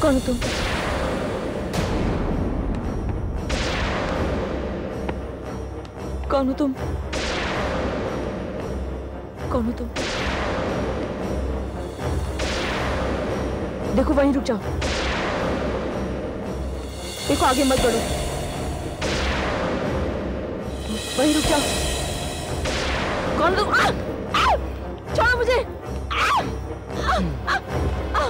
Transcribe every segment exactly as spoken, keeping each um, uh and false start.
कौन हो तुम? कौन हो तुम? कौन हो तुम? देखो वहीं रुक जाओ, देखो आगे मत बढ़ो, वहीं रुक जाओ। कौन हो तुम? आ! आ! छोड़ो मुझे। आ! आ! आ! आ!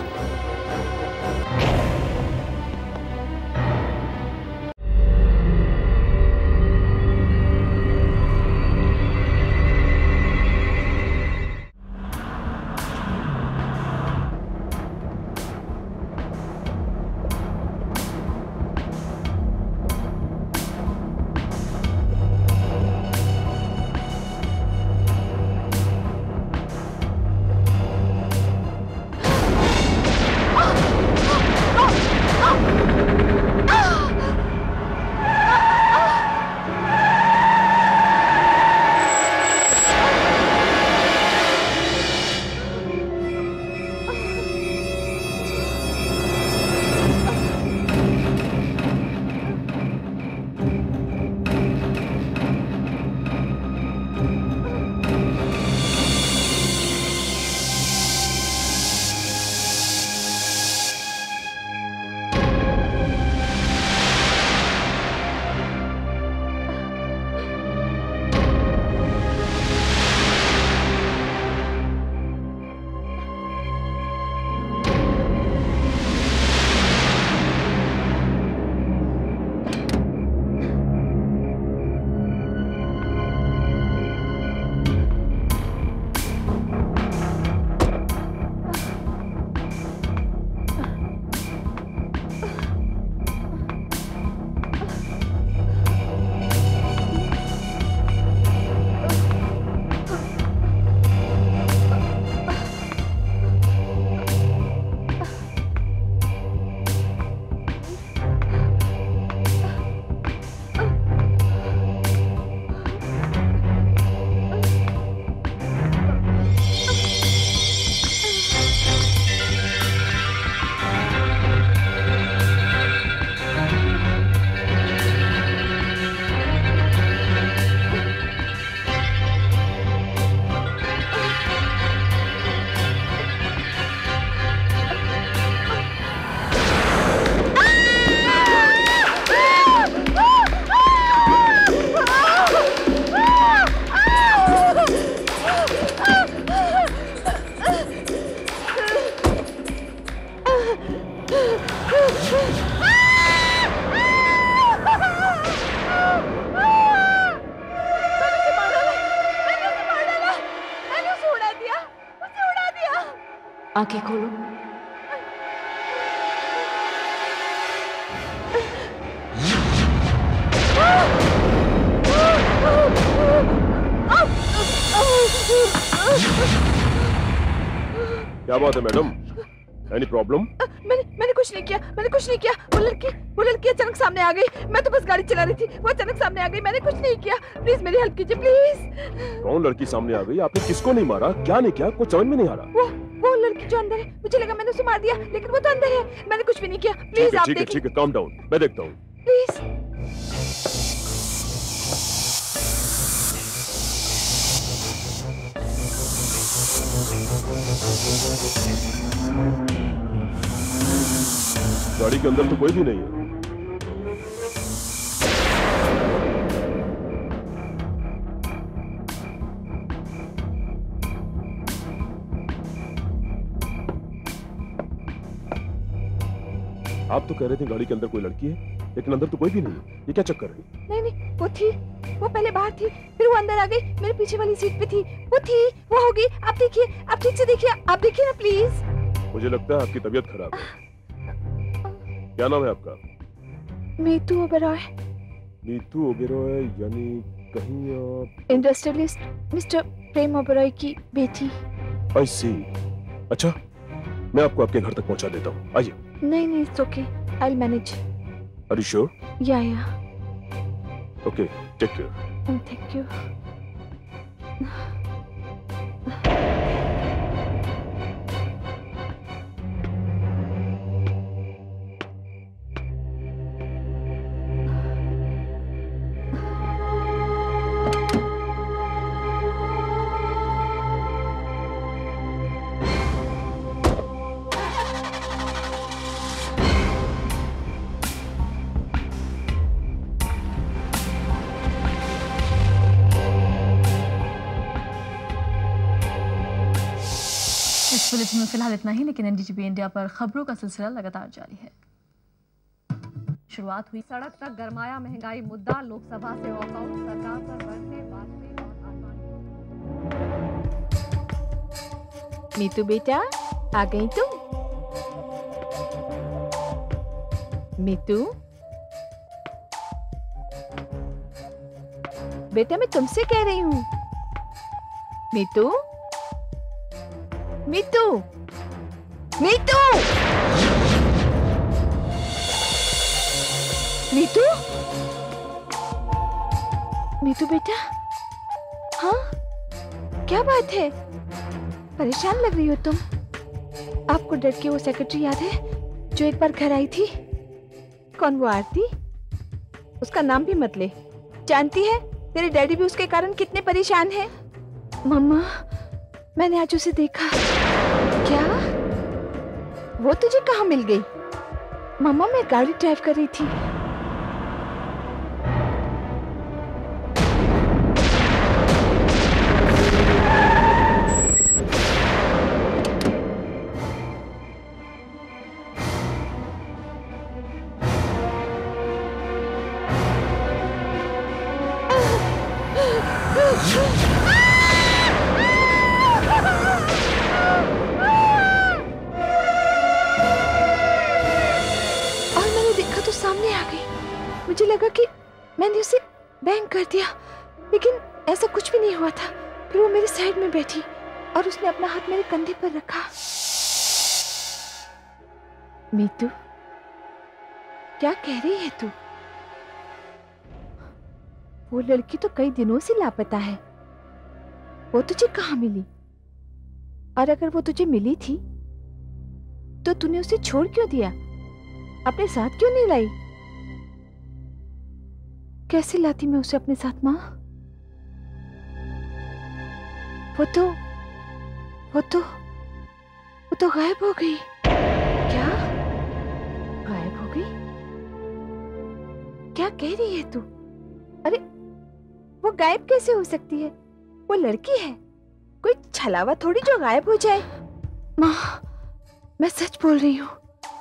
आंखें खोलो। क्या बात है मैडम? Any problem? मैंने मैंने कुछ नहीं किया, मैंने कुछ नहीं किया। वो लड़की वो लड़की अचानक सामने आ गई। मैं तो बस गाड़ी चला रही थी, वो अचानक सामने आ गई। मैंने कुछ नहीं किया। प्लीज मेरी हेल्प कीजिए प्लीज। कौन लड़की सामने आ गई? आपने किसको नहीं मारा? क्या नहीं किया? कुछ समझ में नहीं आ रहा। वो वो लड़की जो अंदर है, मुझे लगा मैंने उसे मार दिया, लेकिन वो तो अंदर है। मैंने कुछ भी नहीं किया। प्लीज आप ठीक है ठीक है, काम डाउन, मैं देखता हूँ। प्लीज। गाड़ी के अंदर तो कोई भी नहीं है। आप तो कह रहे थे गाड़ी के अंदर कोई लड़की है, लेकिन अंदर तो कोई भी नहीं है। ये क्या चक्कर है? नहीं नहीं, वो थी, वो पहले बाहर थी, फिर वो अंदर आ गई, मेरे पीछे वाली सीट पे थी। वो थी, वो होगी। आप देखिए, आप ठीक से देखिए, आप देखिए ना प्लीज। मुझे लगता है आपकी तबीयत खराब है। क्या नाम है आपका? मीतू ओबेरॉय। मीतू ओबेरॉय, यानी कहीं आप इंडस्ट्रियलिस्ट मिस्टर प्रेम ओबेरॉय की बेटी। आई सी। अच्छा, मैं आपको आपके घर तक पहुंचा देता हूँ, आइए। नहीं नहीं, it's okay, I will manage. Are you sure? Yeah yeah. Okay, take care. Thank you. Bulletin में फिलहाल इतना ही, लेकिन एनडीटीवी इंडिया पर खबरों का सिलसिला लगातार जारी है। शुरुआत हुई सड़क तक गरमाया महंगाई मुद्दा, लोकसभा से वॉकआउट, सरकार पर बरसे वाजपेयी और आडवाणी। मीतू बेटा, आ गई तुम? मीतू बेटा, मैं तुमसे कह रही हूँ। मीतू, मीतू, मीतू, मीतू, मीतू बेटा, हाँ क्या बात है? परेशान लग रही हो तुम। आपको डर की वो सेक्रेटरी याद है जो एक बार घर आई थी? कौन वो आरती? उसका नाम भी मत ले। जानती है तेरे डैडी भी उसके कारण कितने परेशान हैं। मम्मा, मैंने आज उसे देखा। क्या? वो तुझे कहाँ मिल गई? मम्मा, मैं गाड़ी ड्राइव कर रही थी। मुझे लगा कि मैंने उसे बैंग कर दिया, लेकिन ऐसा कुछ भी नहीं हुआ था। फिर वो मेरे साइड में बैठी और उसने अपना हाथ मेरे कंधे पर रखा। मीतू, क्या कह रही है तू? वो लड़की तो कई दिनों से लापता है। वो तुझे कहाँ मिली? और अगर वो तुझे मिली थी तो तूने उसे छोड़ क्यों दिया? अपने साथ क्यों नहीं लाई? कैसे लाती मैं उसे अपने साथ माँ? वो तो वो तो वो तो गायब हो गई। क्या? गायब हो गई? क्या कह रही है तू? अरे वो गायब कैसे हो सकती है? वो लड़की है, कोई छलावा थोड़ी जो गायब हो जाए। माँ, मैं सच बोल रही हूँ।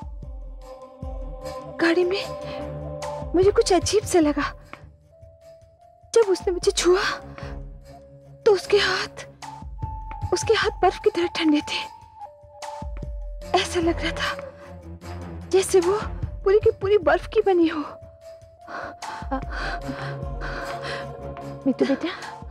गाड़ी में मुझे कुछ अजीब सा लगा। जब उसने मुझे छुआ तो उसके हाथ उसके हाथ बर्फ की तरह ठंडे थे। ऐसा लग रहा था जैसे वो पूरी की पूरी बर्फ की बनी हो। मीतू बेटा,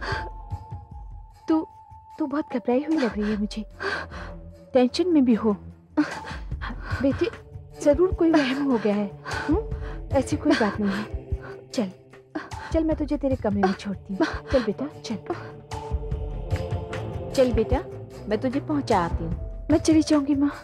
तू तू बहुत घबराई हुई लग रही है मुझे। टेंशन में भी हो। बेटी, जरूर कोई वहम हो गया है। हुँ? ऐसी कोई बात नहीं है। चल चल, मैं तुझे तेरे कमरे में छोड़ती हूँ। चल बेटा, चल चल बेटा, मैं तुझे पहुंचा आती हूँ। मैं चली जाऊंगी माँ।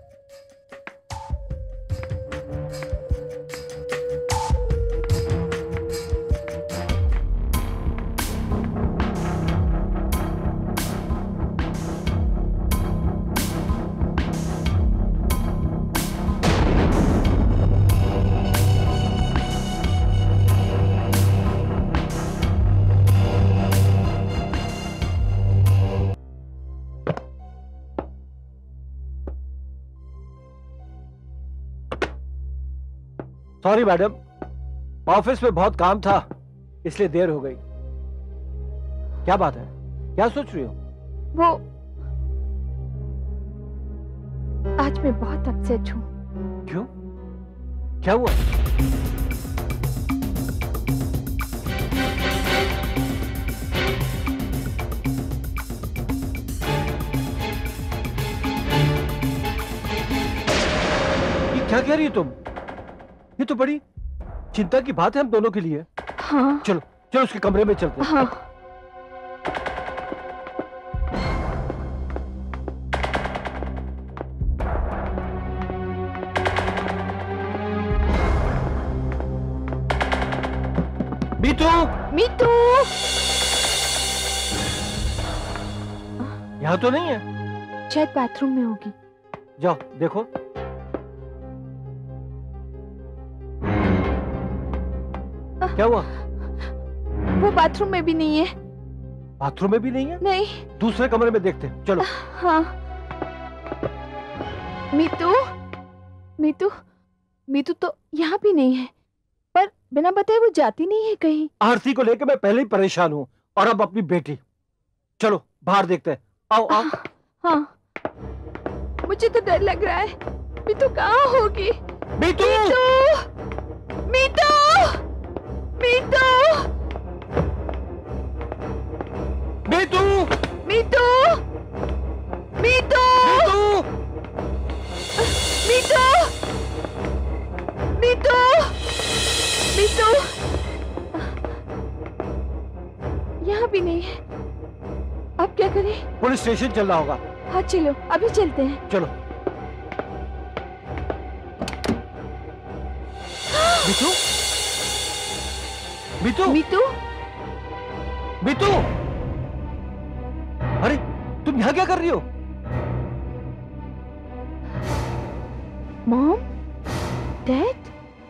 सॉरी मैडम, ऑफिस में बहुत काम था इसलिए देर हो गई। क्या बात है? क्या सोच रही हो? वो आज मैं बहुत अपसेट हूँ। क्यों? क्या हुआ? ये क्या कह रही हो तुम? ये तो बड़ी चिंता की बात है हम दोनों के लिए। हाँ। चलो चलो उसके कमरे में चलते हैं। हाँ। मीतू, मीतू, यहाँ तो नहीं है। शायद बाथरूम में होगी। जाओ देखो। क्या हुआ? वो बाथरूम में भी नहीं है। बाथरूम में भी नहीं है? नहीं। दूसरे कमरे में देखते हैं, चलो। हाँ। मीतू, मीतू, मीतू तो यहाँ भी नहीं है, पर बिना बताए वो जाती नहीं है कहीं। आरती को लेकर मैं पहले ही परेशान हूँ और अब अपनी बेटी। चलो बाहर देखते हैं। आओ आओ। हाँ, मुझे तो डर लग रहा है। मीतू कहाँ होगी? मीतू! मीतू! मीतू! मीतू! मीतू! मीतू! मीतू! मीतू! मीतू! यहाँ भी नहीं है। अब क्या करें? पुलिस स्टेशन चलना होगा। हाँ चलो, अभी चलते हैं। चलो। मीतू? मीतू? मीतू? मीतू! अरे तुम यहाँ क्या कर रही हो? मॉम? डैड?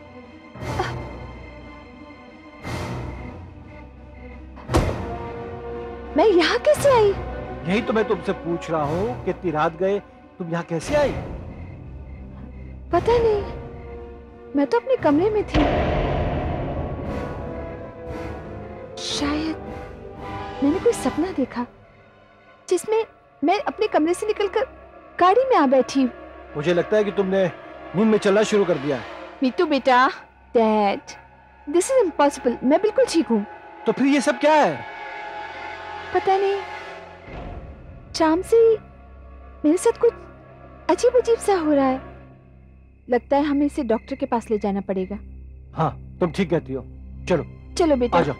मैं यहाँ कैसे आई? यही तो मैं तुमसे पूछ रहा हूँ, कितनी रात गए, तुम यहाँ कैसे आई? पता नहीं, मैं तो अपने कमरे में थी। शायद मैंने कोई सपना देखा जिसमें मैं अपने कमरे से निकलकर गाड़ी में आ बैठी। मुझे लगता है कि तुमने नींद में चलना शुरू कर दिया है। मीतू बेटा, डैड, दिस इज इम्पॉसिबल। मैं बिल्कुल ठीक हूँ। तो फिर ये सब क्या है? पता नहीं, शाम से ही मेरे साथ कुछ अजीब अजीब सा हो रहा है। लगता है हमें इसे डॉक्टर के पास ले जाना पड़ेगा। हाँ, तुम ठीक कहती हो। चलो चलो बेटा, आ जाओ।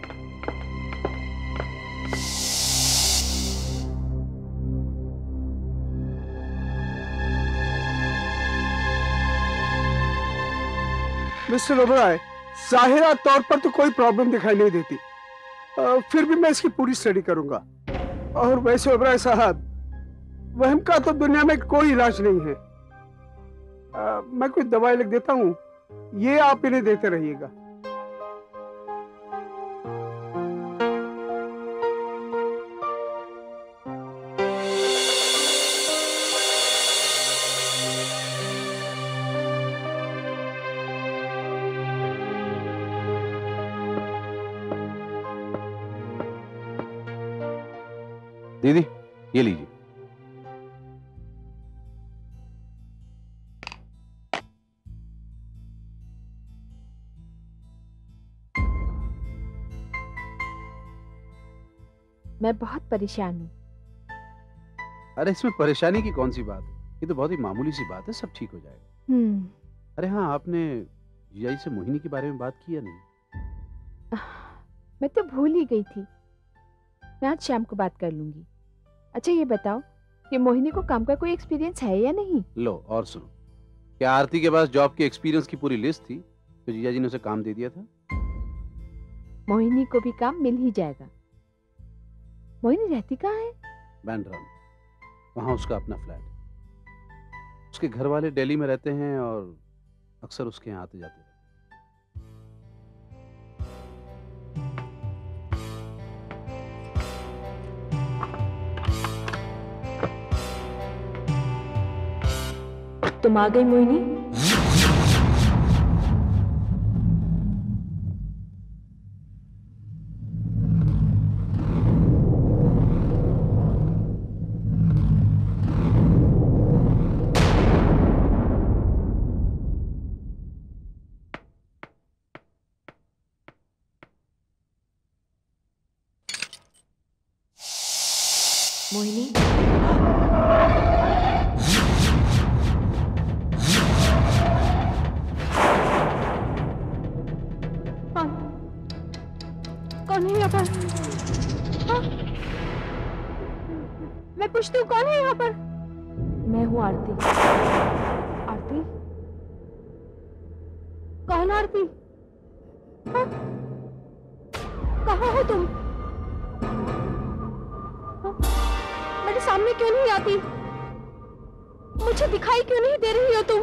मिस्टर ओबराय, जाहिरा तौर पर तो कोई प्रॉब्लम दिखाई नहीं देती, आ, फिर भी मैं इसकी पूरी स्टडी करूंगा। और वैसे ओबराय साहब, वहम का तो दुनिया में कोई इलाज नहीं है। आ, मैं कुछ दवाई लिख देता हूँ, ये आप इन्हें देते रहिएगा। दीदी ये लीजिए। मैं बहुत परेशान हूँ। अरे इसमें परेशानी की कौन सी बात है, ये तो बहुत ही मामूली सी बात है, सब ठीक हो जाएगा। हम्म, अरे हाँ, आपने जीजा जी से मोहिनी के बारे में बात की या नहीं? मैं तो भूल ही गई थी। मैं आज शाम को बात कर लूंगी। अच्छा ये बताओ कि मोहिनी को काम का कोई एक्सपीरियंस है या नहीं? लो और सुनो, क्या आरती के पास जॉब के एक्सपीरियंस की पूरी लिस्ट थी तो जीजा जी ने उसे काम दे दिया था? मोहिनी को भी काम मिल ही जाएगा। मोहिनी रहती कहाँ है? बैंड्रा में, वहां उसका अपना फ्लैट है। उसके घर वाले दिल्ली में रहते हैं और अक्सर उसके यहाँ आते जाते रहते हैं। तुम आ गई मोहिनी? मोहिनी, कौन है यहाँ पर? हाँ? मैं पूछती हूँ कौन है यहाँ पर? मैं हूँ आरती। आरती? कौन आरती? हाँ? कहाँ हो तुम? हाँ? मेरे सामने क्यों नहीं आती? मुझे दिखाई क्यों नहीं दे रही हो तुम?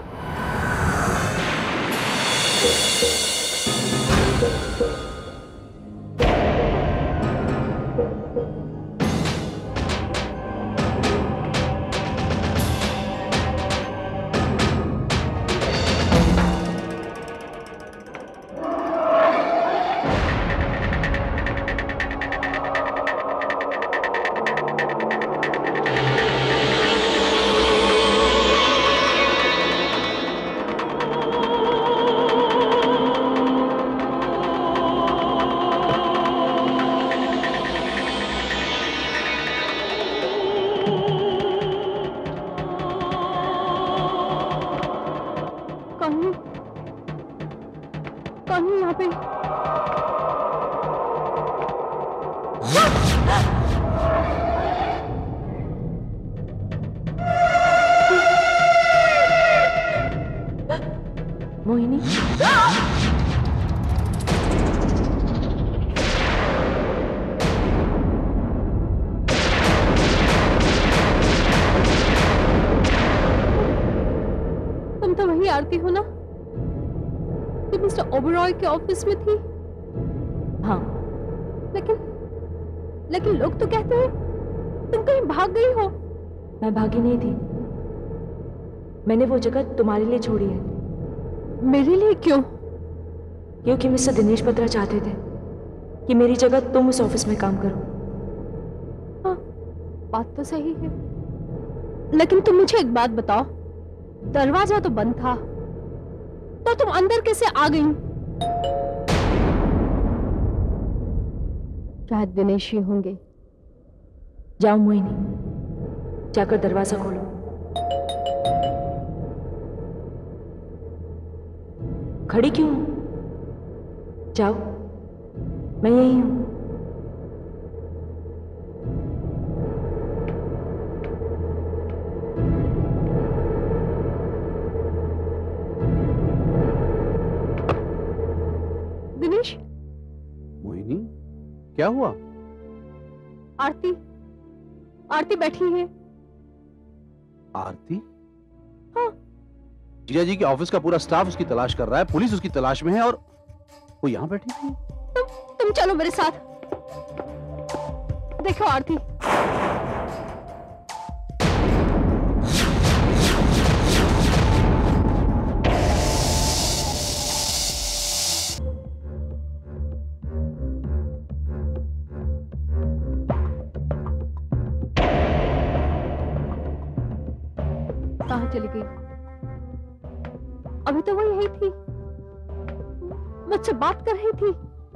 मोहिनी, तुम तो वही आरती हो ना जो मिस्टर ओबरॉय के ऑफिस में थी? हाँ। लेकिन लेकिन लोग तो कहते हैं तुम कहीं भाग गई हो। मैं भागी नहीं थी, मैंने वो जगह तुम्हारे लिए छोड़ी है। मेरे लिए क्यों? क्योंकि मिस्टर दिनेश बत्रा चाहते थे कि मेरी जगह तुम उस ऑफिस में काम करो। हाँ, बात तो सही है, लेकिन तुम मुझे एक बात बताओ, दरवाजा तो बंद था, तो तुम अंदर कैसे आ गई? शायद दिनेश ही होंगे। जाओ मोहिनी, जाकर दरवाजा खोलो। खड़ी क्यों हो? जाओ, मैं यही हूं। दिनेश। मोहिनी, क्या हुआ? आरती, आरती बैठी है। आरती? हाँ। जीजा जी के ऑफिस का पूरा स्टाफ उसकी तलाश कर रहा है, पुलिस उसकी तलाश में है और वो यहाँ बैठी है। तुम तुम चलो मेरे साथ। देखो आरती, कहाँ चली गई? अभी तो वो यही थी, मुझसे बात कर रही थी।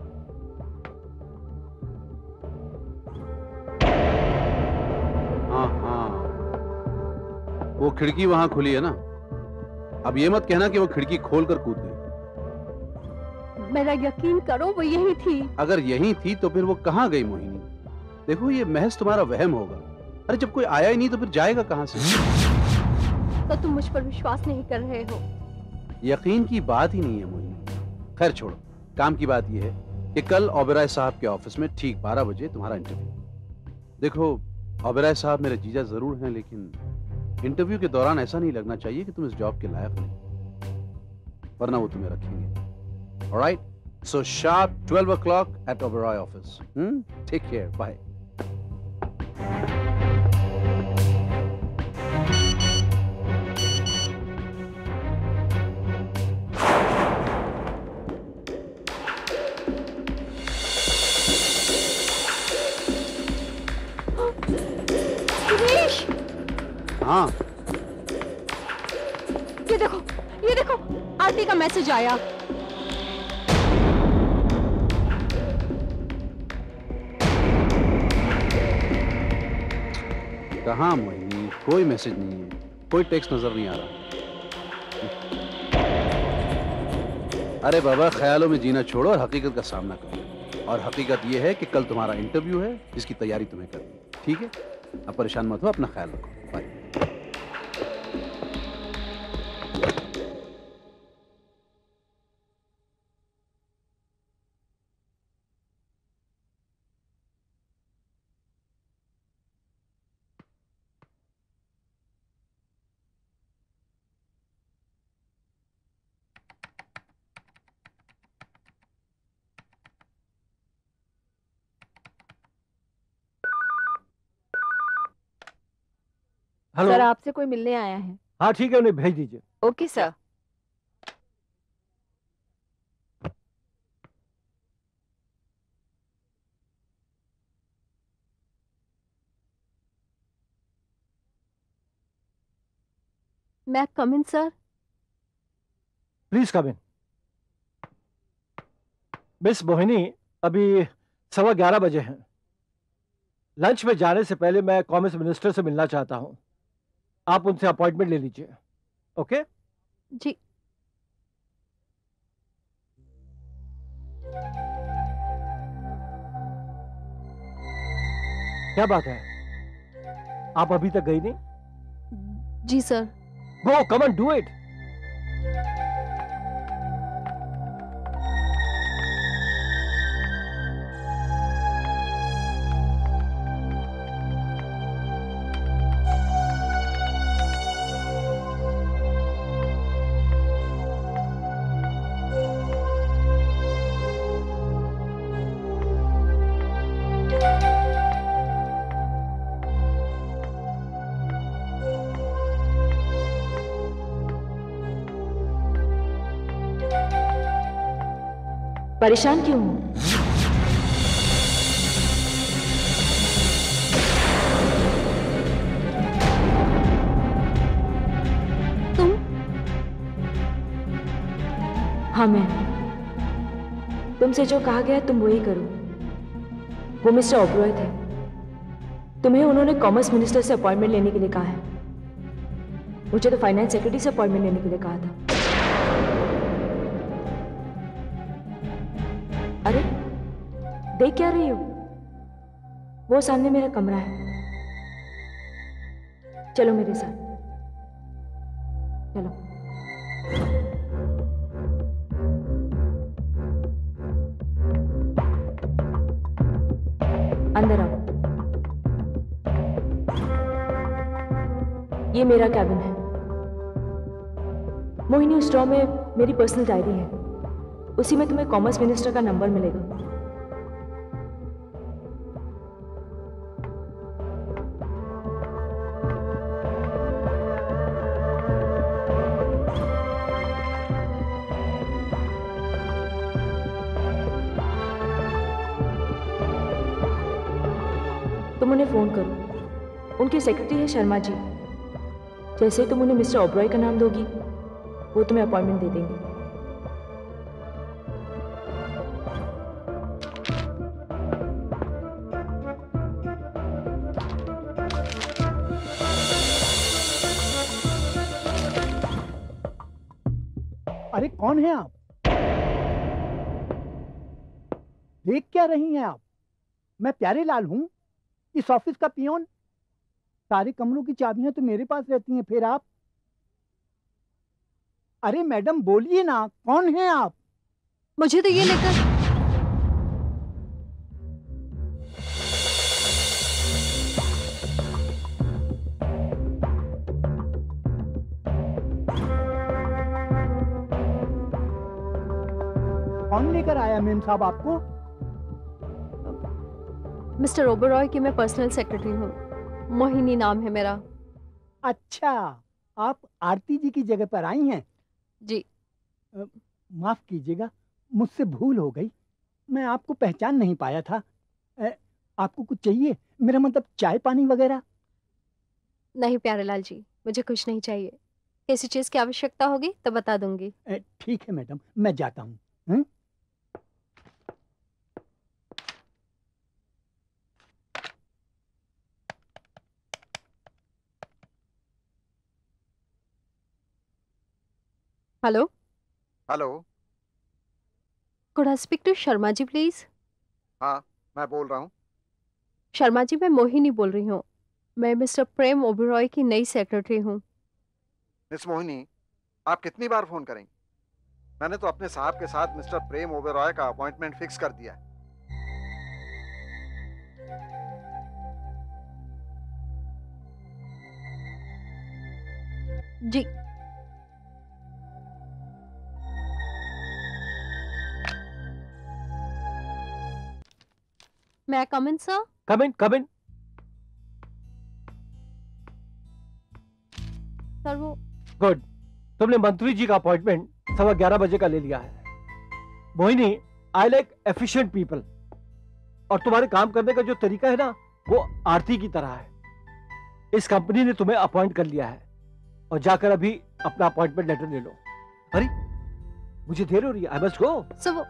हाँ हाँ, वो खिड़की वहां खुली है ना। अब ये मत कहना कि वो खिड़की खोलकर कूद गई। मेरा यकीन करो, वो यही थी। अगर यही थी तो फिर वो कहाँ गई मोहिनी? देखो ये महज तुम्हारा वहम होगा। अरे जब कोई आया ही नहीं तो फिर जाएगा कहाँ से? तो तुम मुझ पर विश्वास नहीं कर रहे हो। यकीन की बात ही नहीं है मोहिनी। खैर छोड़ो, काम की बात यह है कि कल ओबेरॉय साहब के ऑफिस में ठीक बारह बजे तुम्हारा इंटरव्यू। देखो ओबेरॉय साहब मेरे जीजा जरूर हैं, लेकिन इंटरव्यू के दौरान ऐसा नहीं लगना चाहिए कि तुम इस जॉब के लायक नहीं, वरना वो तुम्हें रखेंगे। Alright, so sharp twelve o'clock at Oberoi office. Take care, bye. हाँ, ये देखो, ये देखो, आरती का मैसेज आया। कहाँ मोहिनी? कोई मैसेज नहीं है, कोई टेक्स्ट नजर नहीं आ रहा। अरे बाबा, ख्यालों में जीना छोड़ो और हकीकत का सामना करो। और हकीकत यह है कि कल तुम्हारा इंटरव्यू है, जिसकी तैयारी तुम्हें करनी है। ठीक है, अब परेशान मत हो, अपना ख्याल रखो। बाय। हेलो। सर, आपसे कोई मिलने आया है। हाँ ठीक है, उन्हें भेज दीजिए। Okay sir. मैं come in sir? Please come in. Miss Mohini, अभी सवा ग्यारह बजे हैं। लंच में जाने से पहले मैं कॉमर्स मिनिस्टर से मिलना चाहता हूं। आप उनसे अपॉइंटमेंट ले लीजिए। ओके? जी। क्या बात है? आप अभी तक गई नहीं? जी sir. Go, come on, do it. परेशान क्यों हो? तुम? हाँ मैं। तुमसे जो कहा गया तुम वही करो। वो मिस्टर ओबरॉय थे। तुम्हें उन्होंने कॉमर्स मिनिस्टर से अपॉइंटमेंट लेने के लिए कहा है। मुझे तो फाइनेंस सेक्रेटरी से अपॉइंटमेंट लेने के लिए कहा था। अरे देख क्या रही हो? वो सामने मेरा कमरा है। चलो मेरे साथ, चलो। अंदर आओ। ये मेरा कैबिन है। मोहिनी, उस ड्रॉ में मेरी पर्सनल डायरी है। उसी में तुम्हें कॉमर्स मिनिस्टर का नंबर मिलेगा। तुम उन्हें फोन करो। उनकी सेक्रेटरी है शर्मा जी। जैसे तुम उन्हें मिस्टर ओबरॉय का नाम दोगी, वो तुम्हें अपॉइंटमेंट दे देंगे। अरे कौन है आप? देख क्या रही हैं आप? मैं प्यारे लाल हूं, इस ऑफिस का पियोन। सारे कमरों की चाबियां तो मेरे पास रहती हैं, फिर आप? अरे मैडम बोलिए ना, कौन है आप? मुझे तो ये लेकर कौन लेकर आया मेम साहब आपको? मिस्टर ओबरॉय की मैं पर्सनल सेक्रेटरी हूँ। मोहिनी नाम है मेरा। अच्छा, आप आरती जी की जगह पर आई हैं? जी। अ, माफ कीजिएगा, मुझसे भूल हो गई। मैं आपको पहचान नहीं पाया था। अ, आपको कुछ चाहिए? मेरा मतलब चाय पानी वगैरह? नहीं प्यारेलाल जी, मुझे कुछ नहीं चाहिए। किसी चीज की आवश्यकता होगी तो बता दूंगी। अ, ठीक है मैडम, मैं जाता हूँ। Hmm? Hello. Hello. Could I speak to Sharma ji please? हाँ, मैं बोल रहा हूँ। शर्मा जी, मैं मोहिनी बोल रही हूँ। मैं मिस्टर प्रेम ओबरॉय की नई सेक्रेटरी हूँ। मिस मोहिनी, आप कितनी बार फोन करेंगे? मैंने तो अपने साहब के साथ मिस्टर प्रेम ओबेरॉय का अपॉइंटमेंट फिक्स कर दिया है। जी। मैं come in sir? Come in, come in. Sir वो गुड, तुमने मंत्री जी का अपॉइंटमेंट सवा ग्यारह बजे का ले लिया है। Mohini, I like efficient people. और तुम्हारे काम करने का जो तरीका है ना, वो आरती की तरह है। इस कंपनी ने तुम्हें अपॉइंट कर लिया है और जाकर अभी अपना अपॉइंटमेंट लेटर ले लो। अरे मुझे देर हो रही है, आई मस्ट गो। सर वो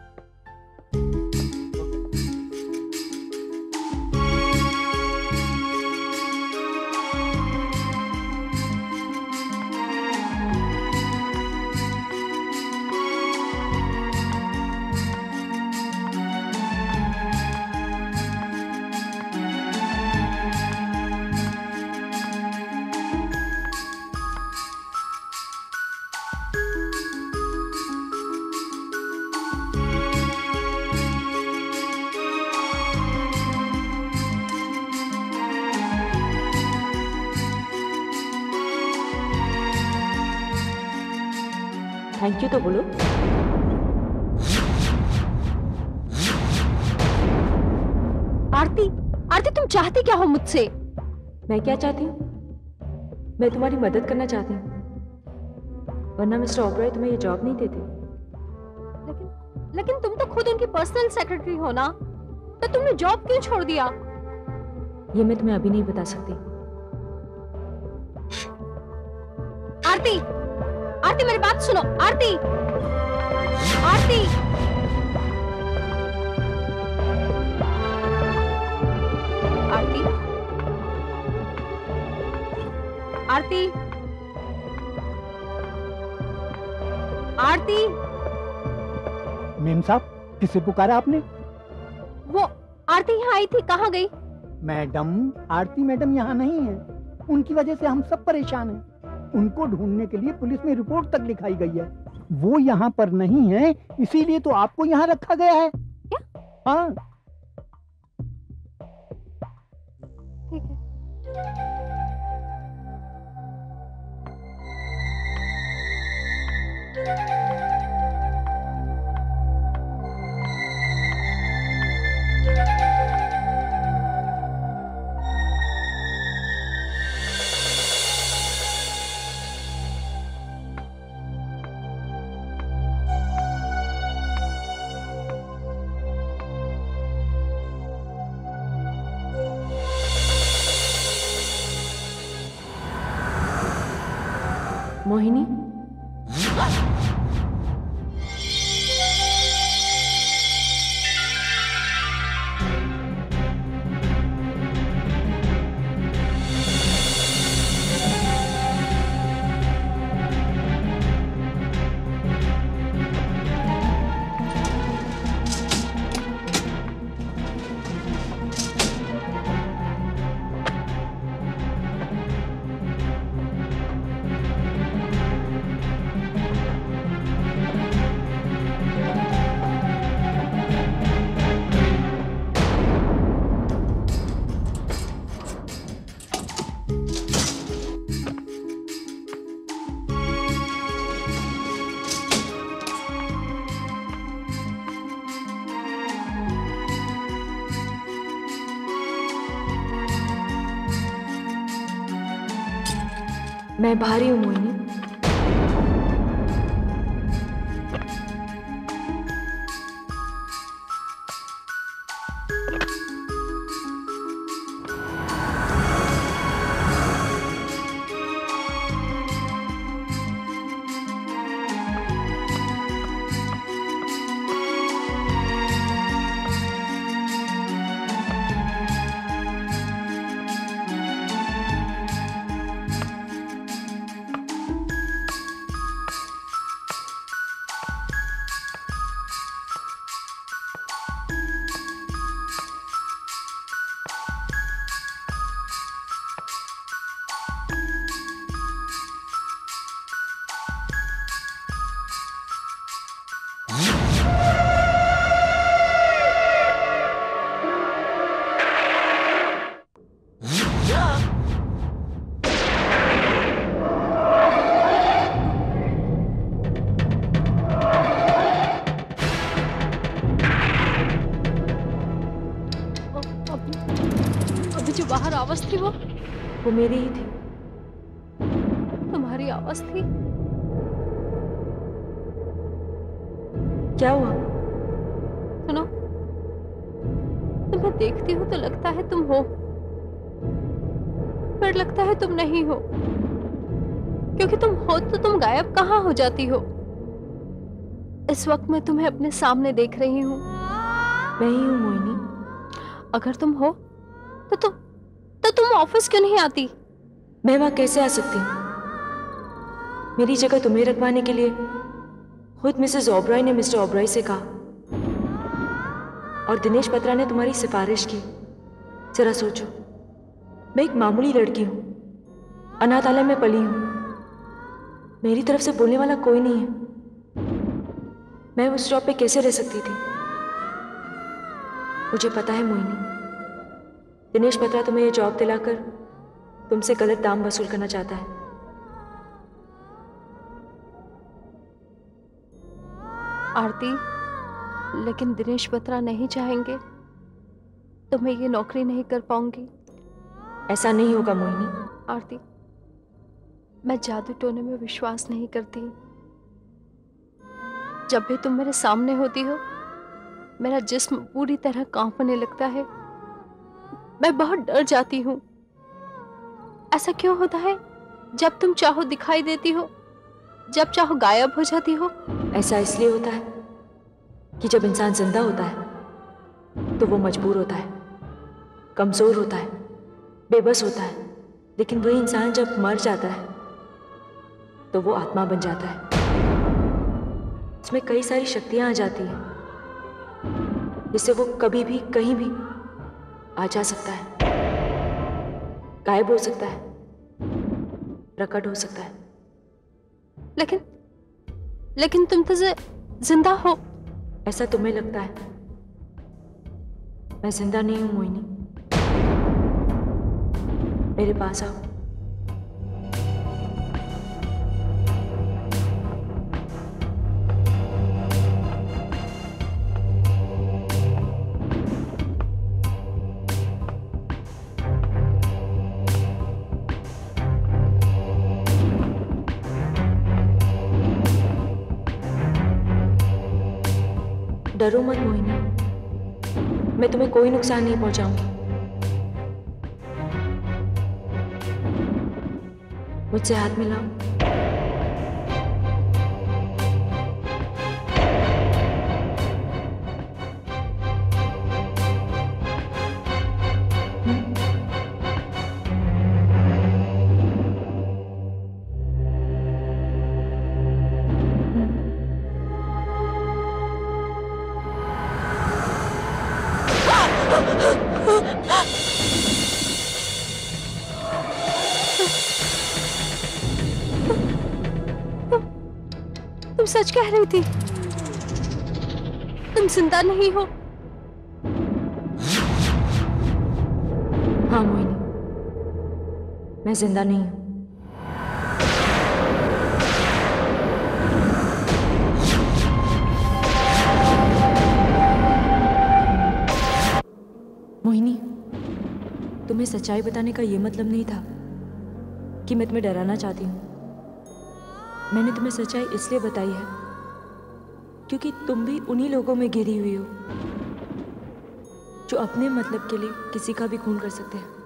थैंक यू तो बोलो। आरती, आरती तुम चाहती क्या हो मुझसे? मैं क्या चाहती हूँ? मैं तुम्हारी मदद करना चाहती हूँ, वरना मिस्टर ओबराय तुम्हें ये जॉब नहीं देते। लेकिन लेकिन तुम तो खुद उनकी पर्सनल सेक्रेटरी हो ना, तो तुमने जॉब क्यों छोड़ दिया? ये मैं तुम्हें अभी नहीं बता सकती। आरती, आरती मेरी बात सुनो। आरती, आरती, आरती, आरती, आरती। मेम साहब, किसे पुकारा आपने? वो आरती यहाँ आई थी, कहाँ गई? मैडम, आरती मैडम यहाँ नहीं है। उनकी वजह से हम सब परेशान हैं। उनको ढूंढने के लिए पुलिस में रिपोर्ट तक लिखाई गई है। वो यहाँ पर नहीं है, इसीलिए तो आपको यहाँ रखा गया है। क्या? हाँ। ठीक है। मोहिनी, मैं भारी हूं मोहिनी। बाहर आवाज थी वो वो मेरी ही थी। तुम्हारी आवाज थी? क्या हुआ? सुनो, तुम्हें देखती हूँ तो लगता है तुम हो, पर लगता है तुम नहीं हो, क्योंकि तुम हो तो तुम गायब कहाँ हो जाती हो। इस वक्त मैं तुम्हें अपने सामने देख रही हूँ। मैं ही हूँ मोहिनी। अगर तुम हो तो तुम तो तुम ऑफिस क्यों नहीं आती? मैं वहां कैसे आ सकती हूँ? मेरी जगह तुम्हें रखवाने के लिए खुद मिसेस ओबराय ने मिस्टर ओबराय से कहा, और दिनेश बत्रा ने तुम्हारी सिफारिश की। जरा सोचो, मैं एक मामूली लड़की हूँ, अनाथालय में पली हूँ, मेरी तरफ से बोलने वाला कोई नहीं है। मैं उस जॉब पे कैसे रह सकती थी? मुझे पता है मोहिनी, दिनेश बत्रा तुम्हें ये जॉब दिलाकर तुमसे गलत दाम वसूल करना चाहता है। आरती, लेकिन दिनेश बत्रा नहीं चाहेंगे तो मैं ये नौकरी नहीं कर पाऊंगी। ऐसा नहीं होगा मोहिनी। आरती, मैं जादू टोने में विश्वास नहीं करती। जब भी तुम मेरे सामने होती हो मेरा जिस्म पूरी तरह कांपने लगता है। मैं बहुत डर जाती हूँ। ऐसा क्यों होता है? जब तुम चाहो दिखाई देती हो, जब चाहो गायब हो जाती हो। ऐसा इसलिए होता है कि जब इंसान जिंदा होता है तो वो मजबूर होता है, कमजोर होता है, बेबस होता है। लेकिन वही इंसान जब मर जाता है तो वो आत्मा बन जाता है। उसमें कई सारी शक्तियां आ जाती हैं जिससे वो कभी भी कहीं भी आ जा सकता है, गायब हो सकता है, प्रकट हो सकता है। लेकिन लेकिन तुम तो जिंदा हो। ऐसा तुम्हें लगता है, मैं जिंदा नहीं हूं मोहिनी। मेरे पास आओ। डरो मत मोहिनी, मैं तुम्हें कोई नुकसान नहीं पहुंचाऊंगी। मुझसे हाथ मिलाओ। तुम सच कह रही थी, तुम जिंदा नहीं हो। हाँ मोहिनी, मैं जिंदा नहीं हूं। मोहिनी, तुम्हें सच्चाई बताने का यह मतलब नहीं था कि मैं तुम्हें डराना चाहती हूँ। मैंने तुम्हें सच्चाई इसलिए बताई है क्योंकि तुम भी उन्हीं लोगों में घिरी हुई हो जो अपने मतलब के लिए किसी का भी खून कर सकते हैं।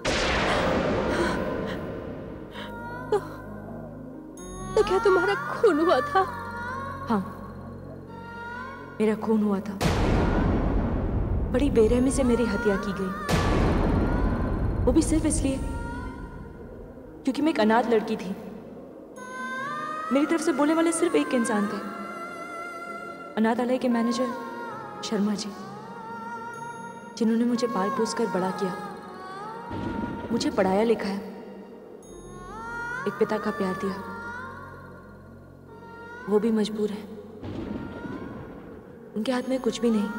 तो, तो क्या तुम्हारा खून हुआ था? हाँ, मेरा खून हुआ था। बड़ी बेरहमी से मेरी हत्या की गई, वो भी सिर्फ इसलिए क्योंकि मैं एक अनाथ लड़की थी। मेरी तरफ से बोलने वाले सिर्फ एक इंसान थे, अनाथालय के मैनेजर शर्मा जी, जिन्होंने मुझे पाल पोस कर बड़ा किया, मुझे पढ़ाया लिखाया, एक पिता का प्यार दिया। वो भी मजबूर है, उनके हाथ में कुछ भी नहीं।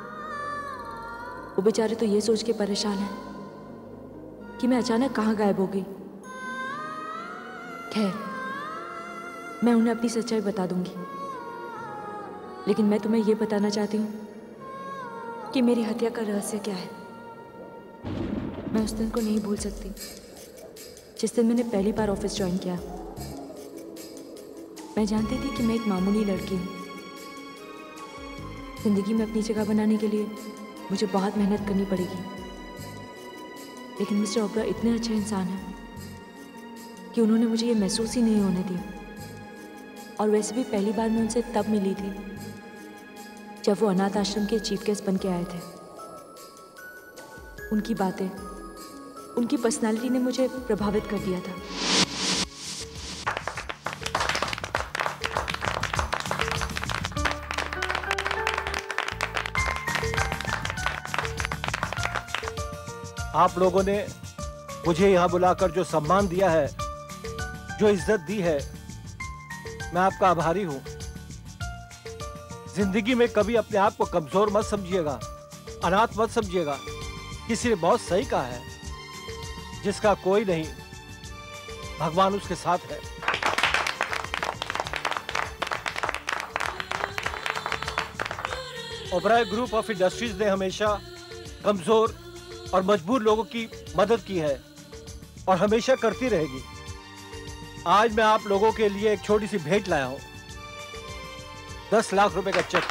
वो बेचारे तो ये सोच के परेशान हैं कि मैं अचानक कहाँ गायब हो गई। खैर, मैं उन्हें अपनी सच्चाई बता दूंगी, लेकिन मैं तुम्हें यह बताना चाहती हूँ कि मेरी हत्या का रहस्य क्या है। मैं उस दिन को नहीं भूल सकती जिस दिन मैंने पहली बार ऑफिस ज्वाइन किया। मैं जानती थी कि मैं एक मामूली लड़की हूँ। जिंदगी में अपनी जगह बनाने के लिए मुझे बहुत मेहनत करनी पड़ेगी, लेकिन मिस्टर ओबरा इतने अच्छे इंसान हैं कि उन्होंने मुझे ये महसूस ही नहीं होने दिया। और वैसे भी पहली बार मैं उनसे तब मिली थी जब वो अनाथ आश्रम के चीफ गेस्ट बन के आए थे। उनकी बातें, उनकी पर्सनालिटी ने मुझे प्रभावित कर दिया था। आप लोगों ने मुझे यहाँ बुलाकर जो सम्मान दिया है, जो इज्जत दी है, मैं आपका आभारी हूं। जिंदगी में कभी अपने आप को कमजोर मत समझिएगा, अनाथ मत समझिएगा। किसी ने बहुत सही कहा है, जिसका कोई नहीं भगवान उसके साथ है। ओबराय ग्रुप ऑफ इंडस्ट्रीज ने हमेशा कमजोर और मजबूर लोगों की मदद की है और हमेशा करती रहेगी। आज मैं आप लोगों के लिए एक छोटी सी भेंट लाया हूं, दस लाख रुपए का चेक।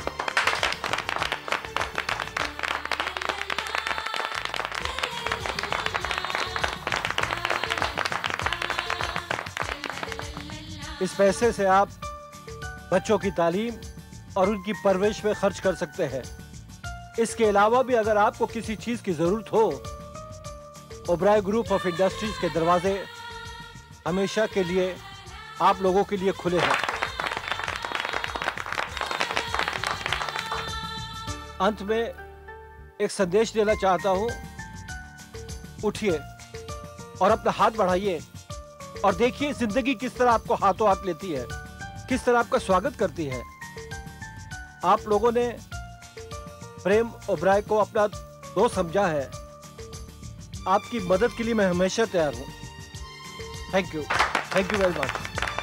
इस पैसे से आप बच्चों की तालीम और उनकी परवरिश में खर्च कर सकते हैं। इसके अलावा भी अगर आपको किसी चीज की जरूरत हो, ओबराय ग्रुप ऑफ इंडस्ट्रीज के दरवाजे हमेशा के लिए आप लोगों के लिए खुले हैं। अंत में एक संदेश देना चाहता हूं। उठिए और अपना हाथ बढ़ाइए और देखिए जिंदगी किस तरह आपको हाथों हाथ लेती है, किस तरह आपका स्वागत करती है। आप लोगों ने प्रेम ओबराय को अपना दोस्त समझा है। आपकी मदद के लिए मैं हमेशा तैयार हूं। Thank you, thank you very much.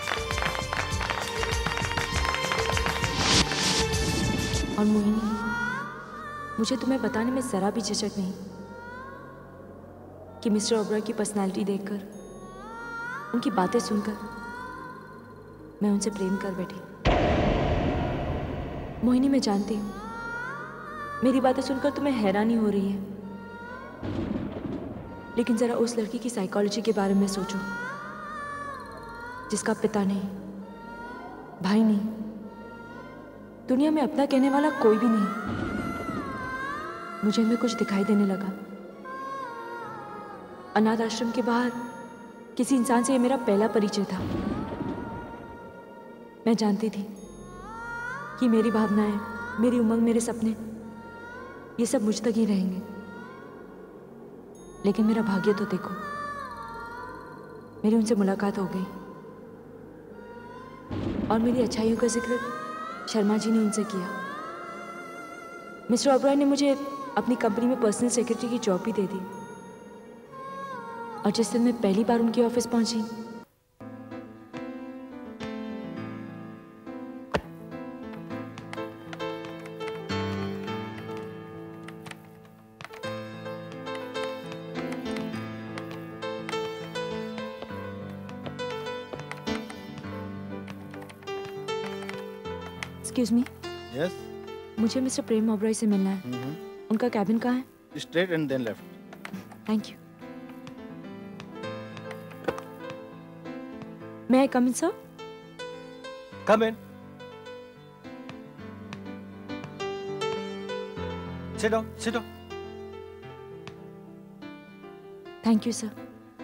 और मोहिनी, मुझे तुम्हें बताने में जरा भी झिझक नहीं कि मिस्टर ओबराय की पर्सनालिटी देखकर, उनकी बातें सुनकर मैं उनसे प्रेम कर बैठी। मोहिनी, मैं जानती हूँ मेरी बातें सुनकर तुम्हें हैरानी हो रही है, लेकिन जरा उस लड़की की साइकोलॉजी के बारे में सोचो जिसका पिता नहीं, भाई नहीं, दुनिया में अपना कहने वाला कोई भी नहीं। मुझे इनमें कुछ दिखाई देने लगा। अनाथ आश्रम के बाहर किसी इंसान से ये मेरा पहला परिचय था। मैं जानती थी कि मेरी भावनाएं, मेरी उमंग, मेरे सपने, ये सब मुझ तक ही रहेंगे। लेकिन मेरा भाग्य तो देखो, मेरी उनसे मुलाकात हो गई और मेरी अच्छाइयों का जिक्र शर्मा जी ने उनसे किया। मिस्टर ओबराय ने मुझे अपनी कंपनी में पर्सनल सेक्रेटरी की जॉब भी दे दी। और जिस दिन मैं पहली बार उनके ऑफिस पहुंची, एक्सक्यूज मी। यस। मुझे मिस्टर प्रेम ओबराय से मिलना है। mm-hmm. उनका कैबिन कहाँ है? Straight and then left. Thank you. May I come in, sir? Come in. Sit down, sit down. Thank you, sir.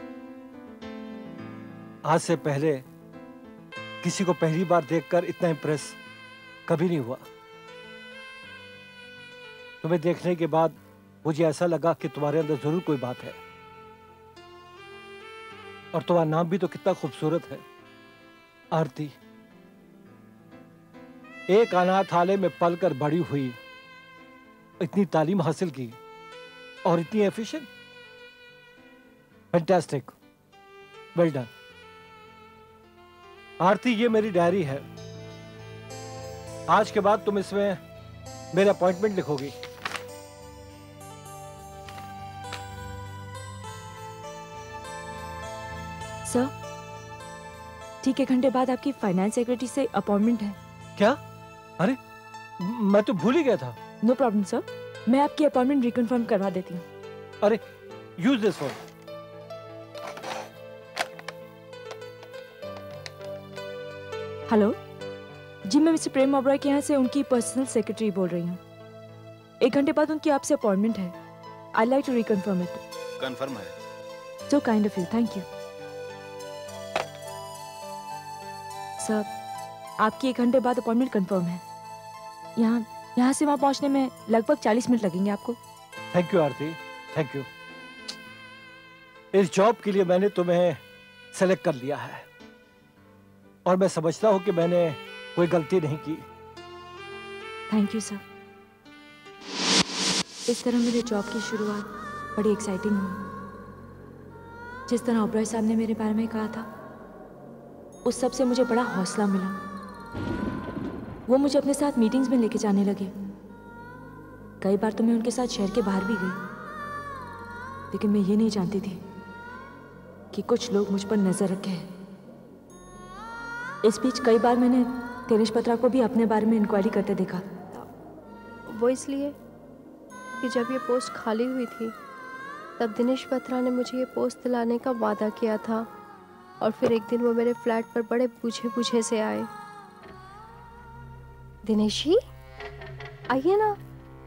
आज से पहले किसी को पहली बार देखकर इतना इम्प्रेस कभी नहीं हुआ। तुम्हें देखने के बाद मुझे ऐसा लगा कि तुम्हारे अंदर जरूर कोई बात है। और तुम्हारा नाम भी तो कितना खूबसूरत है, आरती। एक अनाथालय में पलकर बड़ी हुई, इतनी तालीम हासिल की और इतनी efficient. Fantastic, well done. Aarti, ये मेरी डायरी है। आज के बाद तुम इसमें मेरा अपॉइंटमेंट लिखोगी। सर, ठीक एक घंटे बाद आपकी फाइनेंस सेक्रेटरी से अपॉइंटमेंट है। क्या? अरे मैं तो भूल ही गया था। नो प्रॉब्लम सर, मैं आपकी अपॉइंटमेंट रिकन्फर्म करवा देती हूँ। अरे use this phone. Hello ji, मैं मिस्टर प्रेम ओबराय के यहाँ से उनकी पर्सनल सेक्रेटरी बोल रही हूँ। एक घंटे बाद उनकी आपसे अपॉइंटमेंट है। I like to reconfirm it. Confirm है। So kind of you, thank you sir. आपकी एक घंटे बाद अपॉइंटमेंट कंफर्म है। यहाँ यहाँ से वहाँ पहुँचने में लगभग चालीस मिनट लगेंगे आपको। Thank you Aarti, thank you. इस जॉब के लिए मैंने तुम्हें सेलेक्ट कर लिया है और मैं समझता हूँ कि मैंने कोई गलती नहीं की। Thank you sir. इस तरह मेरे जॉब की शुरुआत बड़ी एक्साइटिंग हुई। जिस तरह ओबराय साहब ने मेरे बारे में कहा था, उस सब से मुझे बड़ा हौसला मिला। वो मुझे अपने साथ मीटिंग्स में लेके जाने लगे। कई बार तो मैं उनके साथ शहर के बाहर भी गई, लेकिन मैं ये नहीं जानती थी कि कुछ लोग मुझ पर नजर रखे हैं। इस बीच कई बार मैंने दिनेश बत्रा को भी अपने बारे में इंक्वायरी करते देखा। वो इसलिए कि जब ये पोस्ट खाली हुई थी तब दिनेश बत्रा ने मुझे ये पोस्ट दिलाने का वादा किया था, और फिर एक दिन वो मेरे फ्लैट पर बड़े पूछे पूछे से आए। दिनेश जी आइए ना।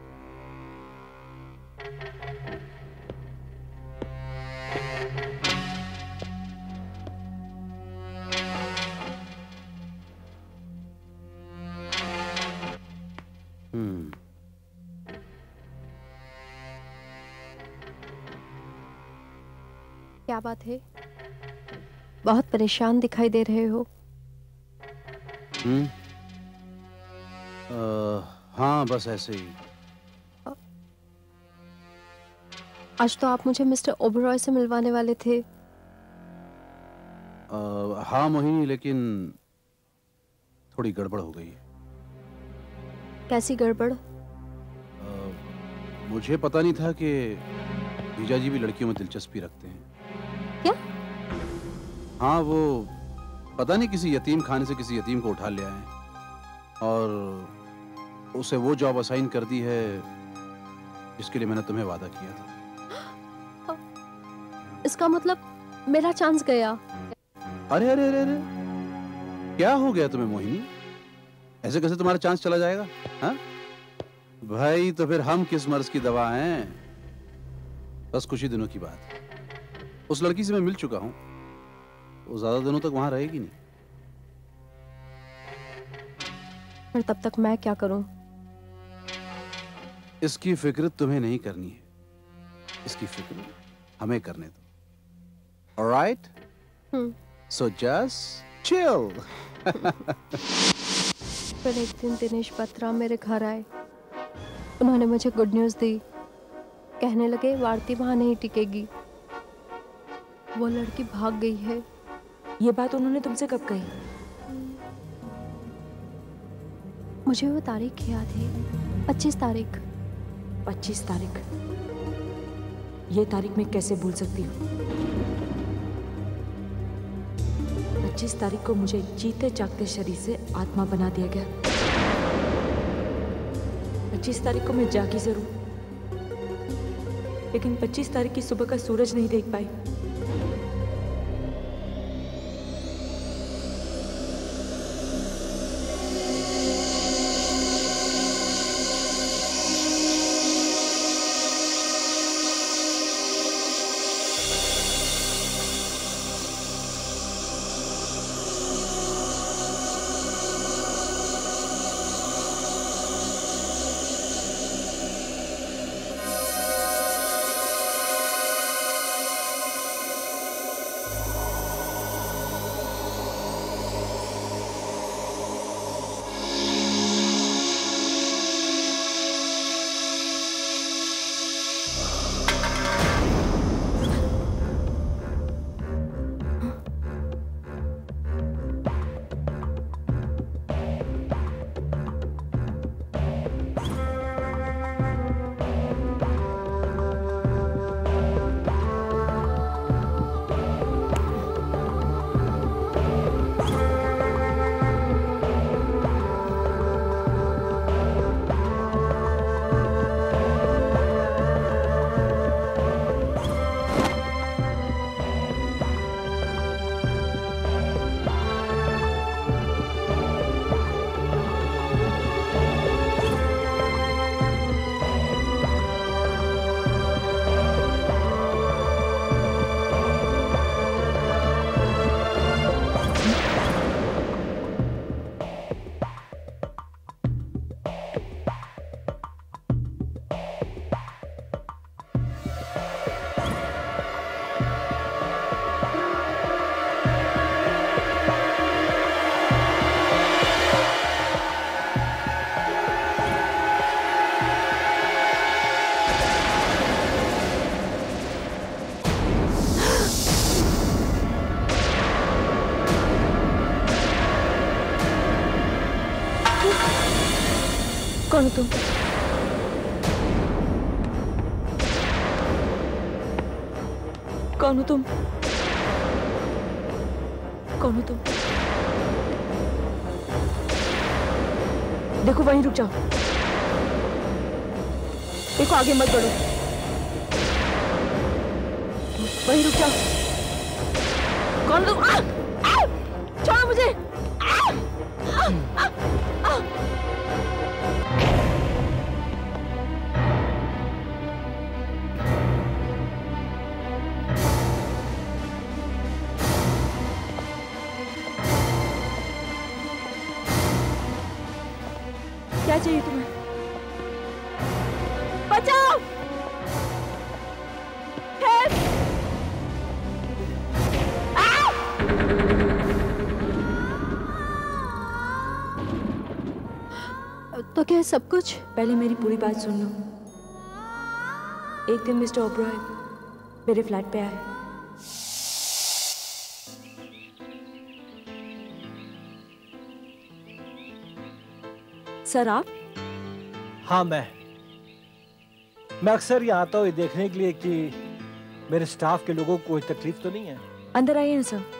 हम्म क्या बात है, बहुत परेशान दिखाई दे रहे हो। हम्म हाँ बस ऐसे ही। आज तो आप मुझे मिस्टर ओबेरॉय से मिलवाने वाले थे। आ, हाँ मोहिनी, लेकिन थोड़ी गड़बड़ हो गई है। कैसी गड़बड़? आ, मुझे पता नहीं था कि जीजा जी भी लड़कियों में दिलचस्पी रखते हैं। क्या? हाँ, वो पता नहीं किसी यतीम खाने से किसी यतीम को उठा ले आए और उसे वो जॉब असाइन कर दी है जिसके लिए मैंने तुम्हें वादा किया था। इसका मतलब मेरा चांस गया। अरे अरे अरे अरे क्या हो गया तुम्हें मोहिनी? ऐसे कैसे तुम्हारा चांस चला जाएगा? हाँ भाई, तो फिर हम किस मर्ज की दवा हैं? बस कुछ ही दिनों की बात है। उस लड़की से मैं मिल चुका हूं, वो ज्यादा दिनों तक वहां रहेगी नहीं। पर तब तक मैं क्या करूं? इसकी फिक्र तुम्हें नहीं करनी है, इसकी फिक्र हमें करने दो। Alright? Hmm. So just chill. फिर एक दिन दिनेश बत्रा मेरे घर आए। उन्होंने मुझे गुड न्यूज़ दी। कहने लगे वारती वहां नहीं टिकेगी, वो लड़की भाग गई है। ये बात उन्होंने तुमसे कब कही? मुझे वो तारीख याद है, पच्चीस तारीख। पच्चीस तारीख? ये तारीख मैं कैसे भूल सकती हूँ? पच्चीस तारीख को मुझे जीते जागते शरीर से आत्मा बना दिया गया। पच्चीस तारीख को मैं जागी जरूर, लेकिन पच्चीस तारीख की सुबह का सूरज नहीं देख पाई। कौन हो तुम? कौन हो तुम? कौन हो तुम? देखो वहीं रुक जाओ, देखो आगे मत बढ़ो, वहीं रुक जाओ। कौन तुम? आ! आ! छोड़ो मुझे। आ! आ! आ! आ! क्या चाहिए तुम्हें? बचाओ! हेल्प! तो क्या है सब कुछ? पहले मेरी पूरी बात सुन लो। एक दिन मिस्टर ओबरॉय मेरे फ्लैट पे आए। सर आप? हाँ मैं मैं अक्सर यहाँ आता हूँ ये देखने के लिए कि मेरे स्टाफ के लोगों को कोई तकलीफ तो नहीं है। अंदर आइए ना सर।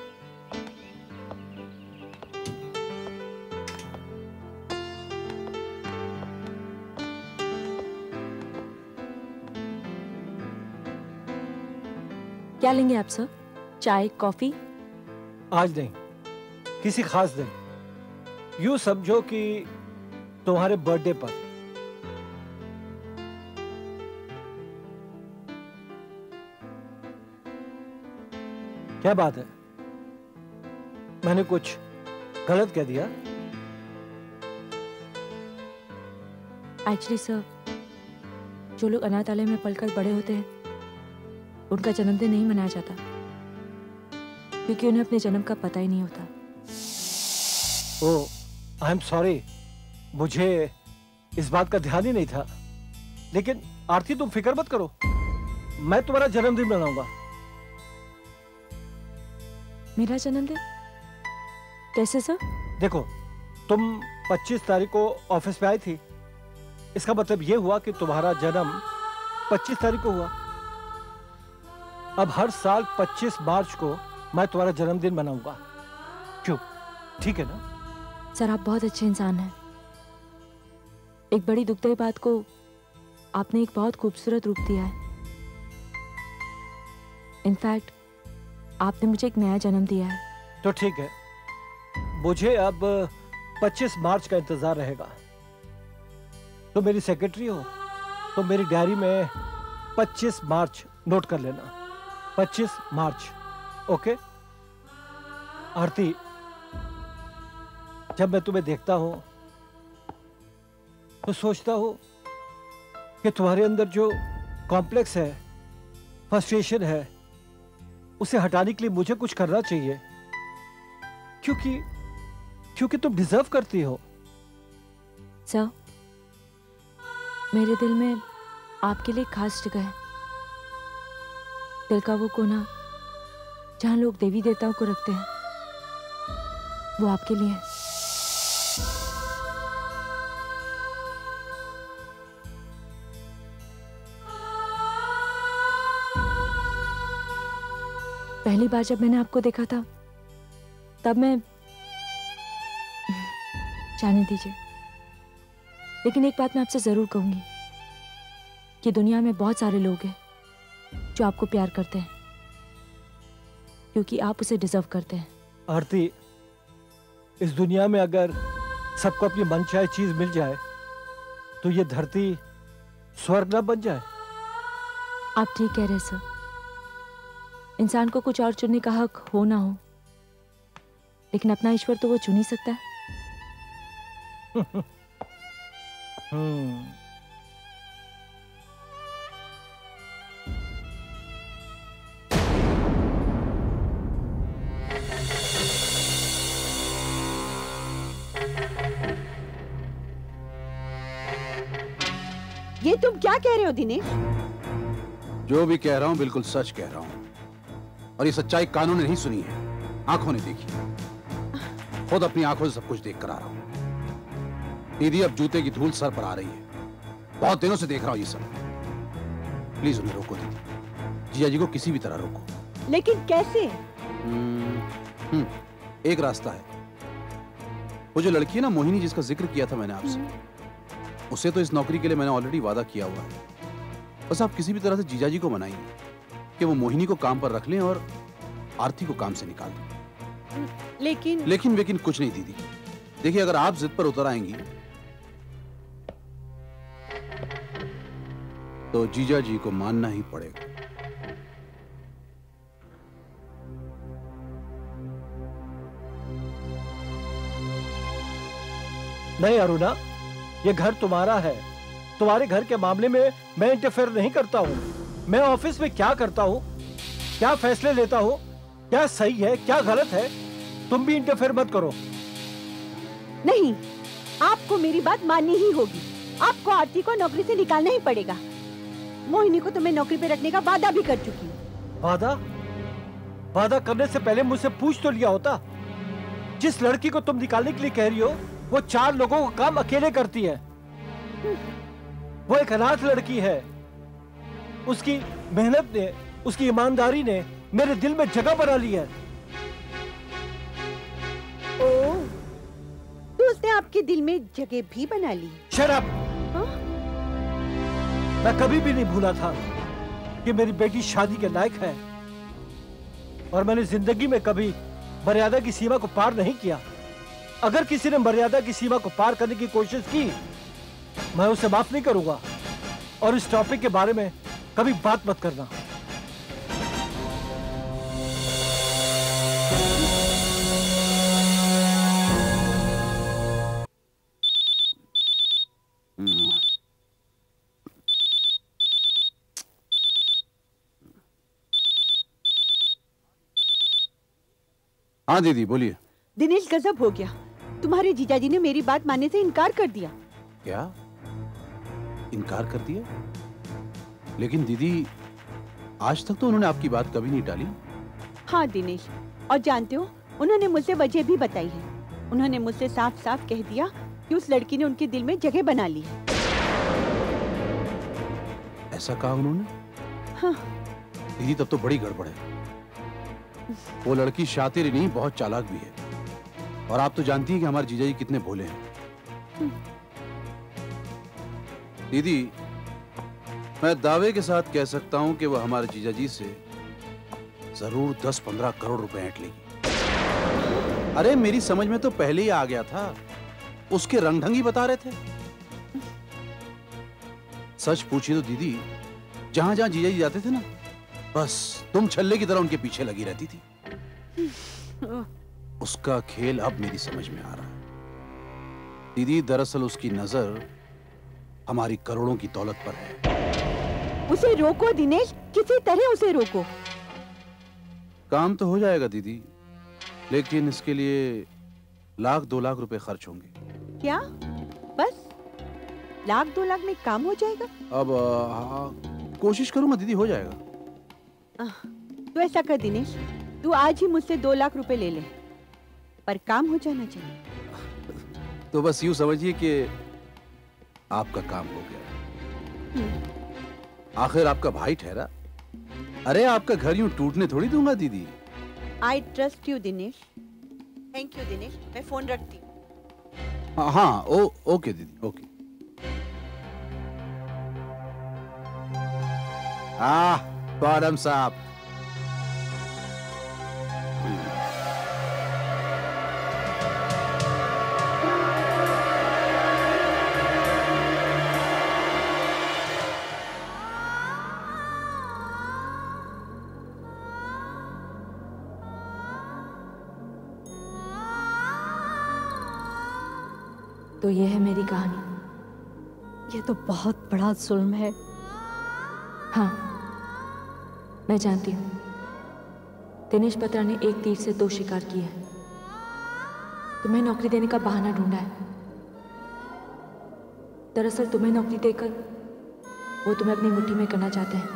क्या लेंगे आप सर? चाय, कॉफी? आज नहीं, किसी खास दिन। यूं समझो कि तुम्हारे बर्थडे पर। क्या बात है, मैंने कुछ गलत कह दिया? एक्चुअली सर, जो लोग अनाथालय में पलकर बड़े होते हैं उनका जन्मदिन नहीं मनाया जाता, क्योंकि उन्हें अपने जन्म का पता ही नहीं होता। ओह, आई एम सॉरी, मुझे इस बात का ध्यान ही नहीं था। लेकिन आरती तुम फिक्र मत करो, मैं तुम्हारा जन्मदिन मनाऊंगा। मेरा जन्मदिन? कैसे सर? देखो, तुम पच्चीस तारीख को ऑफिस पे आई थी, इसका मतलब यह हुआ कि तुम्हारा जन्म पच्चीस तारीख को हुआ। अब हर साल पच्चीस मार्च को मैं तुम्हारा जन्मदिन मनाऊंगा। क्यों, ठीक है ना? सर आप बहुत अच्छे इंसान हैं। एक बड़ी दुखदाई बात को आपने एक बहुत खूबसूरत रूप दिया है। इनफैक्ट आपने मुझे एक नया जन्म दिया है। तो ठीक है, मुझे अब पच्चीस मार्च का इंतजार रहेगा। तो मेरी सेक्रेटरी हो तो मेरी डायरी में पच्चीस मार्च नोट कर लेना। पच्चीस मार्च, ओके? आरती, जब मैं तुम्हें देखता हूं तो सोचता हूं कि तुम्हारे अंदर जो कॉम्प्लेक्स है, फ्रस्ट्रेशन है, उसे हटाने के लिए मुझे कुछ करना चाहिए, क्योंकि क्योंकि तुम डिजर्व करती हो। सर, मेरे दिल में आपके लिए खास जगह है। दिल का वो कोना जहां लोग देवी देवताओं को रखते हैं, वो आपके लिए है। पहली बार जब मैंने आपको देखा था तब मैं जाने दीजिए, लेकिन एक बात मैं आपसे जरूर कहूंगी कि दुनिया में बहुत सारे लोग हैं जो आपको प्यार करते हैं, क्योंकि आप उसे डिजर्व करते हैं। आरती, इस दुनिया में अगर सबको अपनी मनचाही चीज मिल जाए तो ये धरती स्वर्ग न बन जाए। आप ठीक कह रहे हैं सर। इंसान को कुछ और चुनने का हक हो ना हो, लेकिन अपना ईश्वर तो वो चुन ही सकता है। हम्म ये तुम क्या कह रहे हो दिनेश? जो भी कह रहा हूं बिल्कुल सच कह रहा हूं, और ये सच्चाई कानों ने नहीं सुनी है, आंखों ने देखी। खुद अपनी आंखों से सब कुछ देख कर आ रहा हूं। दीदी, अब जूते की धूल सर पर आ रही है। बहुत दिनों से देख रहा हूं ये सब। प्लीज उन्हें रोको दीदी, जिया जी को किसी भी तरह रोको। लेकिन कैसे? हम्म, एक रास्ता है। वो जो लड़की है ना मोहिनी, जिसका जिक्र किया था मैंने आपसे, उसे तो इस नौकरी के लिए मैंने ऑलरेडी वादा किया हुआ है। बस आप किसी भी तरह से जीजाजी को मनाइए कि वो मोहिनी को काम पर रख लें और आरती को काम से निकाल दें। लेकिन लेकिन लेकिन कुछ नहीं दीदी। देखिए, अगर आप जिद पर उतर आएंगी तो जीजा जी को मानना ही पड़ेगा। नहीं अरुणा, ये घर तुम्हारा है। तुम्हारे घर के मामले में मैं इंटरफेयर नहीं करता हूँ। मैं ऑफिस में क्या करता हूँ, क्या फैसले लेता हूँ, क्या सही है क्या गलत है, तुम भी इंटरफेयर मत करो। नहीं, आपको मेरी बात माननी ही होगी। आपको आरती को नौकरी से निकालना ही पड़ेगा। मोहिनी को तो मैं नौकरी पे रखने का वादा भी कर चुकी हूँ। वादा? वादा करने से पहले मुझसे पूछ तो लिया होता। जिस लड़की को तुम निकालने के लिए कह रही हो वो चार लोगों का काम अकेले करती है। वो एक अनाथ लड़की है। उसकी मेहनत ने, उसकी ईमानदारी ने मेरे दिल में जगह बना ली है। ओह, तो उसने आपके दिल में जगह भी बना ली? Shut up! मैं कभी भी नहीं भूला था कि मेरी बेटी शादी के लायक है, और मैंने जिंदगी में कभी मर्यादा की सीमा को पार नहीं किया। अगर किसी ने मर्यादा की सीमा को पार करने की कोशिश की, मैं उसे माफ नहीं करूंगा। और इस टॉपिक के बारे में कभी बात मत करना। हाँ दीदी बोलिए। दिनेश, गजब हो गया। तुम्हारे जीजाजी ने मेरी बात मानने से इनकार कर दिया। क्या? इनकार कर दिया? लेकिन दीदी, आज तक तो उन्होंने आपकी बात कभी नहीं टाली। हाँ दिनेश, और जानते हो, उन्होंने मुझसे वजह भी बताई है। उन्होंने मुझसे साफ साफ कह दिया कि उस लड़की ने उनके दिल में जगह बना ली है। ऐसा कहा उन्होंने? हाँ। दीदी, तब तो बड़ी गड़बड़ है। वो लड़की शातिर ही नहीं, बहुत चालाक भी है। और आप तो जानती हैं कि हमारे जीजाजी कितने भोले हैं। दीदी, मैं दावे के साथ कह सकता हूं कि वो हमारे जीजाजी से जरूर दस पंद्रह करोड़ रुपए ऐंठ लेगी। अरे मेरी समझ में तो पहले ही आ गया था। उसके रंग ढंग ही बता रहे थे। सच पूछी तो दीदी, जहां जहां जीजाजी जाते थे ना, बस तुम छल्ले की तरह उनके पीछे लगी रहती थी। उसका खेल अब मेरी समझ में आ रहा है। दीदी, दरअसल उसकी नजर हमारी करोड़ों की दौलत पर है। उसे रोको दिनेश, किसी तरह उसे रोको। काम तो हो जाएगा दीदी, लेकिन इसके लिए लाख दो लाख रुपए खर्च होंगे। क्या? बस लाख दो लाख में काम हो जाएगा? अब आ, कोशिश करूंगा दीदी, हो जाएगा। तो ऐसा कर दिनेश, तू आज ही मुझसे दो लाख रुपए ले ले, पर काम हो जाना चाहिए। तो बस यूं समझिए कि आपका काम हो गया। आखिर आपका भाई ठहरा। अरे आपका घर यूं टूटने थोड़ी दूंगा दीदी। I trust you Dinesh. Thank you Dinesh, मैं फोन रखती हूँ। हाँ हाँ, ओ ओके दीदी, ओके। आह, बॉडम साहब। तो ये है मेरी कहानी। ये तो बहुत बड़ा जुल्म है। हाँ, मैं जानती हूँ। दिनेश बत्रा ने एक तीर से दो शिकार किए हैं। तुम्हें नौकरी देने का बहाना ढूंढा है। दरअसल तुम्हें नौकरी देकर वो तुम्हें अपनी मुट्ठी में करना चाहते हैं।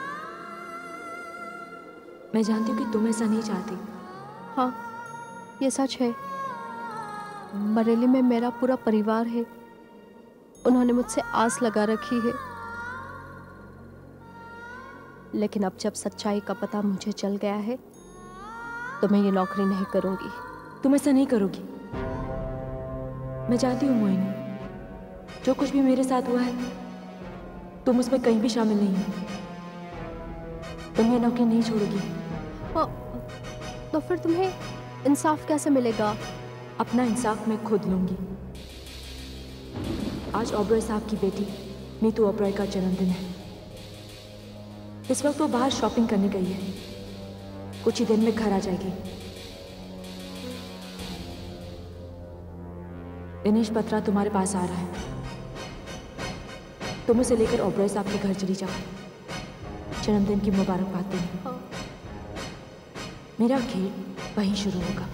मैं जानती हूँ कि तुम ऐसा नहीं चाहती। हाँ, ये सच है। बरेली में मेरा पूरा परिवार है। उन्होंने मुझसे आस लगा रखी है, लेकिन अब जब सच्चाई का पता मुझे चल गया है तो मैं ये नौकरी नहीं करूंगी। तुम ऐसा नहीं करोगी। मैं जानती हूँ मोहिनी, जो कुछ भी मेरे साथ हुआ है तुम उसमें कहीं भी शामिल नहीं हो। तुम ये नौकरी नहीं छोड़ोगी। तो फिर तुम्हें इंसाफ कैसे मिलेगा? अपना इंसाफ मैं खुद लूंगी। आज ओबरॉय साहब की बेटी मीतू ओबरॉय का जन्मदिन है। इस वक्त वो बाहर शॉपिंग करने गई है, कुछ ही दिन में घर आ जाएगी। दिनेश बत्रा तुम्हारे पास आ रहा है। तुम उसे लेकर ओबरॉय साहब के घर चली जाओ, जन्मदिन की मुबारकबाद देने। मेरा खेल वहीं शुरू होगा।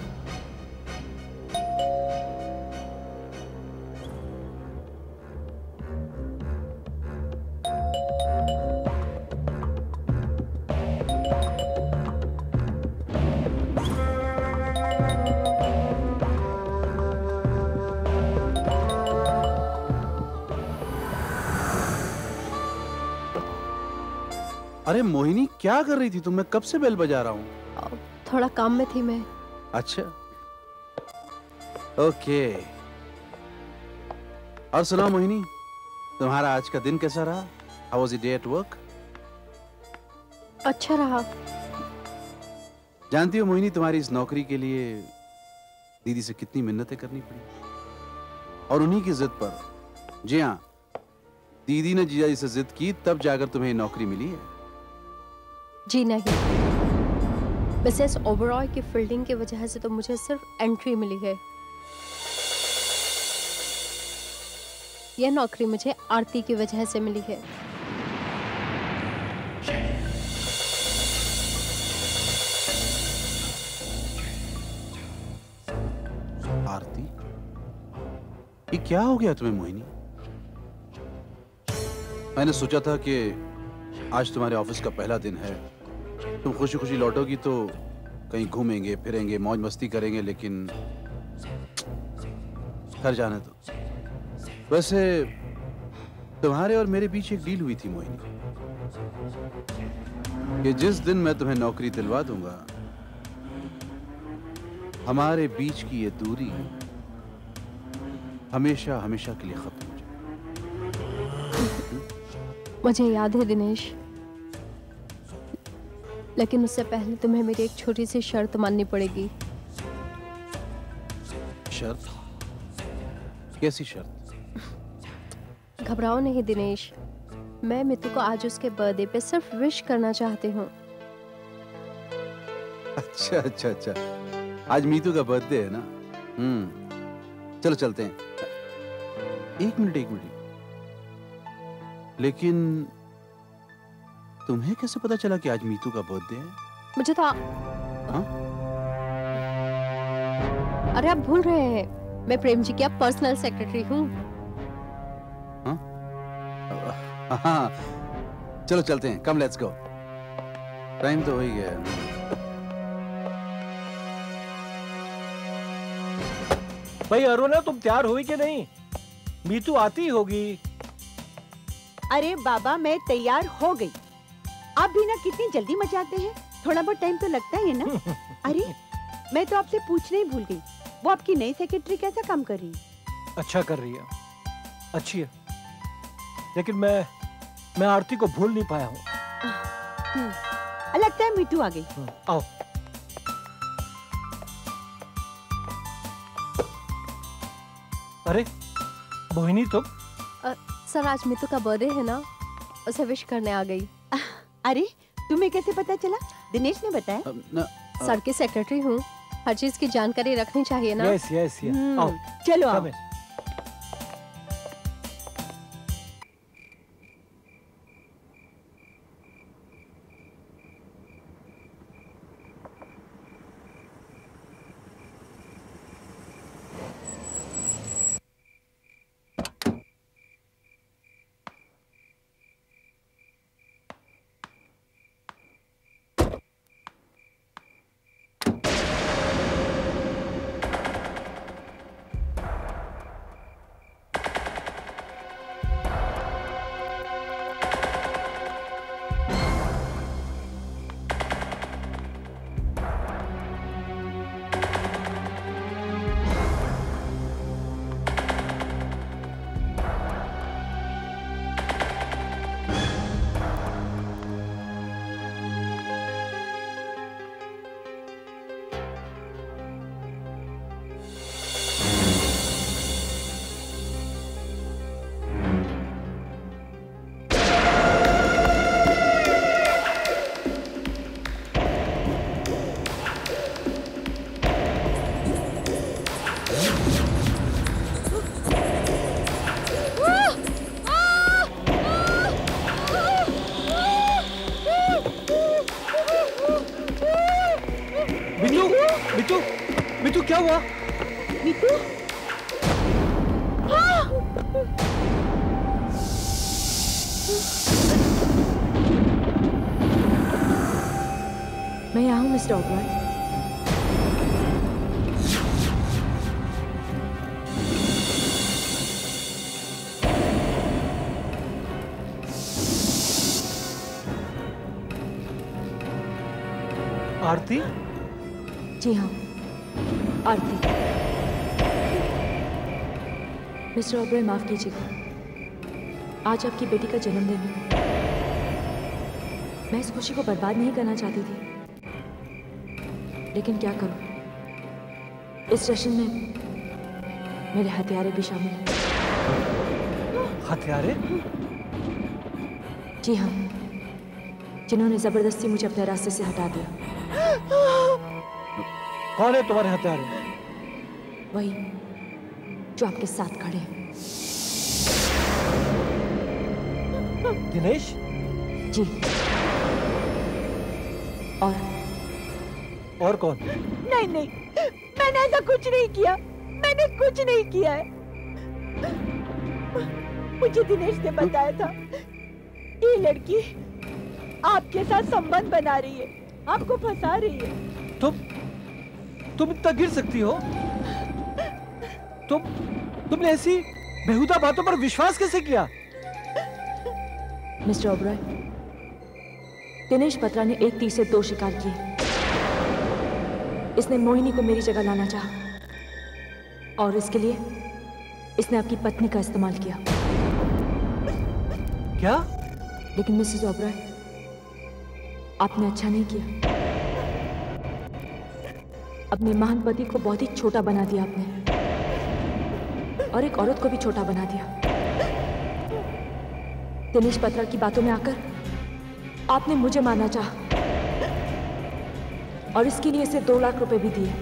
अरे मोहिनी, क्या कर रही थी तुम? मैं कब से बेल बजा रहा हूँ। थोड़ा काम में थी मैं। अच्छा, ओके। और सुनाओ मोहिनी, तुम्हारा आज का दिन कैसा रहा? How was your day at work? अच्छा रहा। जानती हो मोहिनी, तुम्हारी इस नौकरी के लिए दीदी से कितनी मिन्नतें करनी पड़ी, और उन्हीं की जिद पर। जी हाँ, दीदी ने जीजा जी से जिद की, तब जाकर तुम्हें नौकरी मिली है। जी नहीं, मिसेस ओबरॉय की फील्डिंग की वजह से तो मुझे सिर्फ एंट्री मिली है। यह नौकरी मुझे आरती की वजह से मिली है। आरती, ये क्या हो गया तुम्हें मोहिनी? मैंने सोचा था कि आज तुम्हारे ऑफिस का पहला दिन है, तुम खुशी खुशी लौटोगी तो कहीं घूमेंगे फिरेंगे, मौज मस्ती करेंगे, लेकिन घर जाने दो। वैसे तुम्हारे और मेरे बीच एक डील हुई थी मोहिनी, कि जिस दिन मैं तुम्हें नौकरी दिलवा दूंगा, हमारे बीच की ये दूरी हमेशा हमेशा के लिए खत्म हो जाए। मुझे याद है दिनेश, लेकिन उससे पहले तुम्हें मेरी एक छोटी सी शर्त माननी पड़ेगी। शर्त? कैसी शर्त? घबराओ नहीं दिनेश, मैं मितू को आज उसके बर्थडे पे सिर्फ विश करना चाहती हूँ। अच्छा अच्छा अच्छा, आज मीतू का बर्थडे है ना? हम्म, चलो चलते हैं। एक मिनट एक मिनट, लेकिन तुम्हें कैसे पता चला कि आज मीतू का बर्थडे है? मुझे था। हाँ? अरे आप भूल रहे हैं, मैं प्रेम जी की अब पर्सनल सेक्रेटरी हूँ। हाँ? हाँ, चलो चलते हैं, कम लेट्स गो, टाइम तो हो ही गया। भाई अरुणा, तुम तैयार हुई कि नहीं? मीतू आती होगी। अरे बाबा, मैं तैयार हो गई। आप भी ना कितनी जल्दी मचाते हैं, थोड़ा बहुत टाइम तो लगता ही है ना। अरे मैं तो आपसे पूछना ही भूल गई, वो आपकी नई सेक्रेटरी कैसा काम कर रही है? अच्छा कर रही है, अच्छी है, लेकिन मैं मैं आरती को भूल नहीं पाया हूँ। लगता है मीतू आ गई। आओ। अरे मोहिनी, तुम? सर, आज मितू का बर्थडे है ना, उसे विश करने आ गई। अरे तुम्हें कैसे पता चला? दिनेश ने बताया। न, सर की सेक्रेटरी हूँ, हर चीज की जानकारी रखनी चाहिए ना। Yes yes yes. आओ चलो आओ। मितू, मितू क्या हुआ? मितू? हाँ! मैं यहाँ हूँ मिस्टर ओबरॉय। आरती? जी हाँ, आरती। मिस्टर ओबरॉय माफ कीजिएगा, आज आपकी बेटी का जन्मदिन है। मैं इस खुशी को बर्बाद नहीं करना चाहती थी, लेकिन क्या करूं, इस जश्न में मेरे हथियारे भी शामिल हैं। हथियारे? जी हाँ, जिन्होंने जबरदस्ती मुझे अपने रास्ते से हटा दिया। कौन है तुम्हारे हथियारे? वही जो आपके साथ खड़े हैं। दिनेश? जी। और और कौन? नहीं नहीं, मैंने ऐसा कुछ नहीं किया, मैंने कुछ नहीं किया है। मुझे दिनेश ने बताया था ये लड़की आपके साथ संबंध बना रही है, आपको फंसा रही है। तुम तुम इतना गिर सकती हो? तुम तुमने ऐसी बेहुदा बातों पर विश्वास कैसे किया? मिस्टर ओबरॉय, दिनेश बत्रा ने एक तीर से दो शिकार किए। इसने मोहिनी को मेरी जगह लाना चाहा, और इसके लिए इसने आपकी पत्नी का इस्तेमाल किया। क्या? लेकिन मिसेस ओबरॉय, आपने अच्छा नहीं किया। अपने महान पति को बहुत ही छोटा बना दिया आपने, और एक औरत को भी छोटा बना दिया। दिनेश बत्रा की बातों में आकर आपने मुझे मारना चाहा, और इसके लिए इसे दो लाख रुपए भी दिए।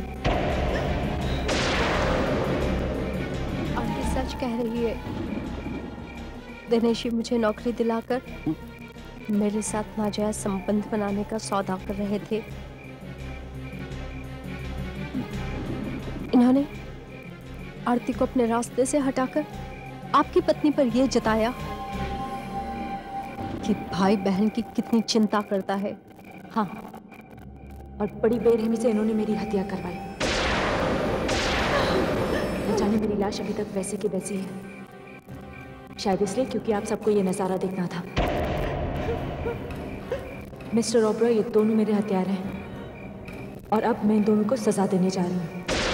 आंटी सच कह रही है, दिनेश ही मुझे नौकरी दिलाकर मेरे साथ नाजायज संबंध बनाने का सौदा कर रहे थे। इन्होंने आरती को अपने रास्ते से हटाकर आपकी पत्नी पर यह जताया कि भाई बहन की कितनी चिंता करता है। हाँ, और बड़ी बेरहमी से इन्होंने मेरी हत्या करवाई। न जाने मेरी लाश अभी तक वैसे की वैसी है, शायद इसलिए क्योंकि आप सबको ये नजारा देखना था। मिस्टर ओबरॉय, ये दोनों मेरे हथियार हैं, और अब मैं इन दोनों को सजा देने जा रही हूँ।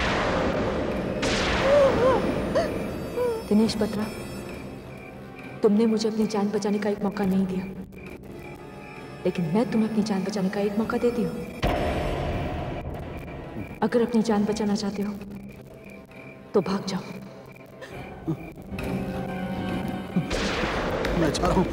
दिनेश बत्रा, तुमने मुझे अपनी जान बचाने का एक मौका नहीं दिया, लेकिन मैं तुम्हें अपनी जान बचाने का एक मौका देती हूँ। अगर अपनी जान बचाना चाहते हो तो भाग जाओ। मैं जा रहा हूँ।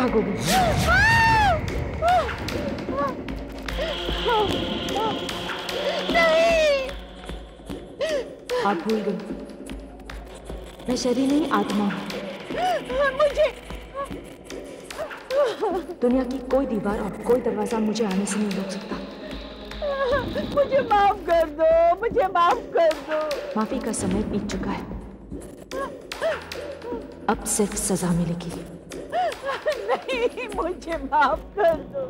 भागोगी? नहीं। आप भूल गई, मैं शरीर नहीं आत्मा हूँ। मुझे दुनिया की कोई दीवार और कोई दरवाजा मुझे आने से नहीं रोक सकता। मुझे माफ कर दो, मुझे माफ कर दो। माफी का समय बीत चुका है, अब सिर्फ सजा मिलेगी। नहीं, मुझे माफ कर दो।